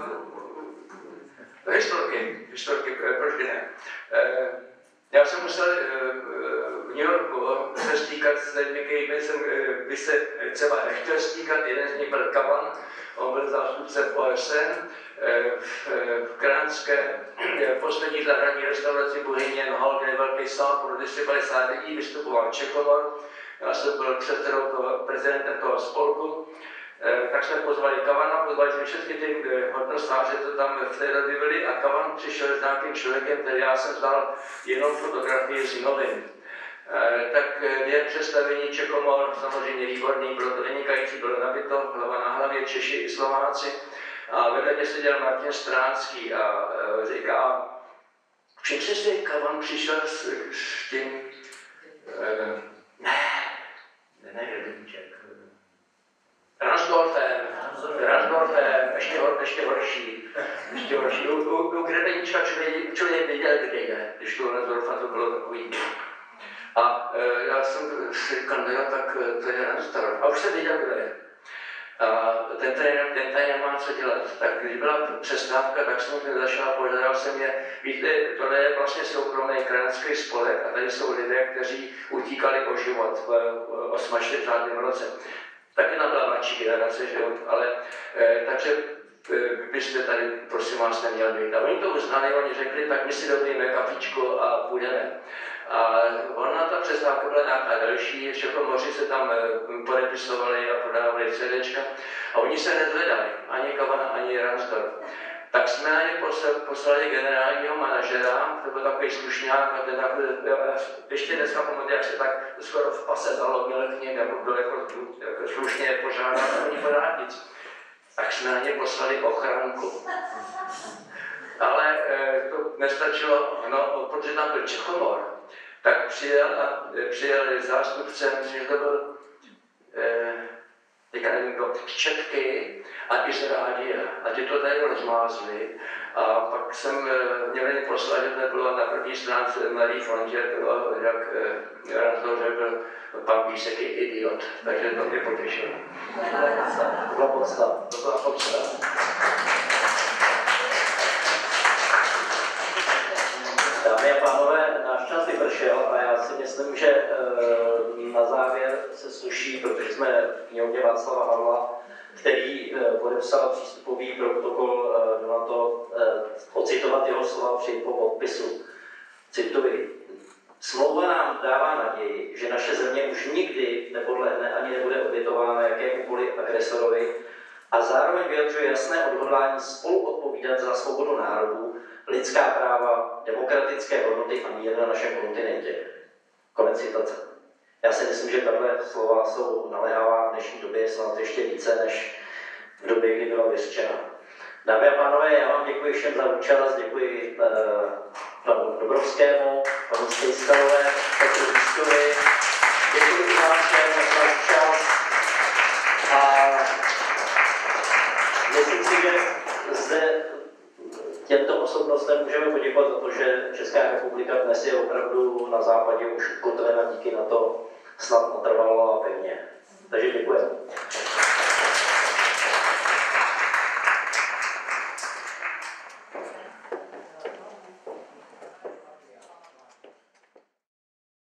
[SPEAKER 5] Historky, proč by ne? Já jsem musel v New Yorku se stýkat s lidmi, kterými by se třeba nechtěl stýkat. Jeden z nich byl Kavan, on byl zástupce OSN, v Kránské poslední zahradní restauraci Bohemian Hall, kde je velký sál pro 250 lidí, vystupoval Čekomor. Já jsem byl prezidentem toho spolku. Tak jsme pozvali Kavana, pozvali jsme všechny ty hodnostáře, co tam v té době byli, a Kavan přišel s nějakým člověkem, který já jsem zdal jenom fotografie z novin. Tak je představení Čekomor samozřejmě výborný, bylo to vynikající, bylo nabito, hlava na hlavě, Češi i Slováci. A vedle mě seděl Martin Stránský a říká, čím si Kavan přišel s tím, Ransdorfem, ještě horší. U Grebeníčka člověk věděl, kde je, když to Ransdorfa to bylo takový. A já jsem si říkal, no tak to je Ransdorf. A už jsem věděl, kdo je. A ten trenér má co dělat. Tak když byla přestávka, tak jsem mě začal, požádal jsem je, víte, tohle je vlastně soukromý kránský spolek a tady jsou lidé, kteří utíkali o život v 48. roce. Taky tam byla mladší generace, že jo, ale takže byste tady, prosím vás, neměli být. A oni to uznali, oni řekli, tak my si dopijeme kafičko a půjdeme. A ona ta přestávka byla nějaká delší, Čekomoři se tam podepisovali a prodávali CDčka a oni se nezvedali, ani Kavan, ani Ransdorf. Tak jsme na ně poslali generálního manažera, to byl takový slušňák a ten takhle, ještě dneska pamatuju, jak se tak skoro v pase zalomil k ním, jako byl jako slušně požádal a oni pořád nic. Tak jsme na ně poslali ochranku. Ale to nestačilo, no, protože tam byl Čechomor, tak přijel zástupcem, že to byl teďka nevím kdo, z Četky a i z rádia. A ty to tady rozmázli. A pak jsem měl jen poslat, že to bylo na první stránce Mladý frontě, bylo, jak Ransdorf řekl, pan Písek je idiot. Takže to mě potěšilo. To byla podstata.
[SPEAKER 2] Dámy a pánové, náš čas vypršel a já si myslím, že na závěr se sluší, protože jsme v knihovně Václava Havla, který podepsal přístupový protokol na to ocitovat jeho slova při podpisu. Cituji. Smlouva nám dává naději, že naše země už nikdy nepodlehne ani nebude obětována jakémukoliv agresorovi a zároveň vyjadřuje jasné odhodlání spolu odpovídat za svobodu národů, lidská práva, demokratické hodnoty a mír na našem kontinentě. Konec citace. Já si myslím, že tato slova jsou naléhavá v dnešní době snad ještě více než v době, kdy byla vyřčena. Dámy a pánové, já vám děkuji všem za účast, děkuji panu Dobrovskému, panu Stejskalové, Petru Vískovi, děkuji vám všem za účast a myslím si, že zde těmto osobnostem můžeme poděkovat za to, že Česká republika dnes je opravdu na západě už ukotvena, díky na to snad natrvalo a pevně. Takže děkujeme.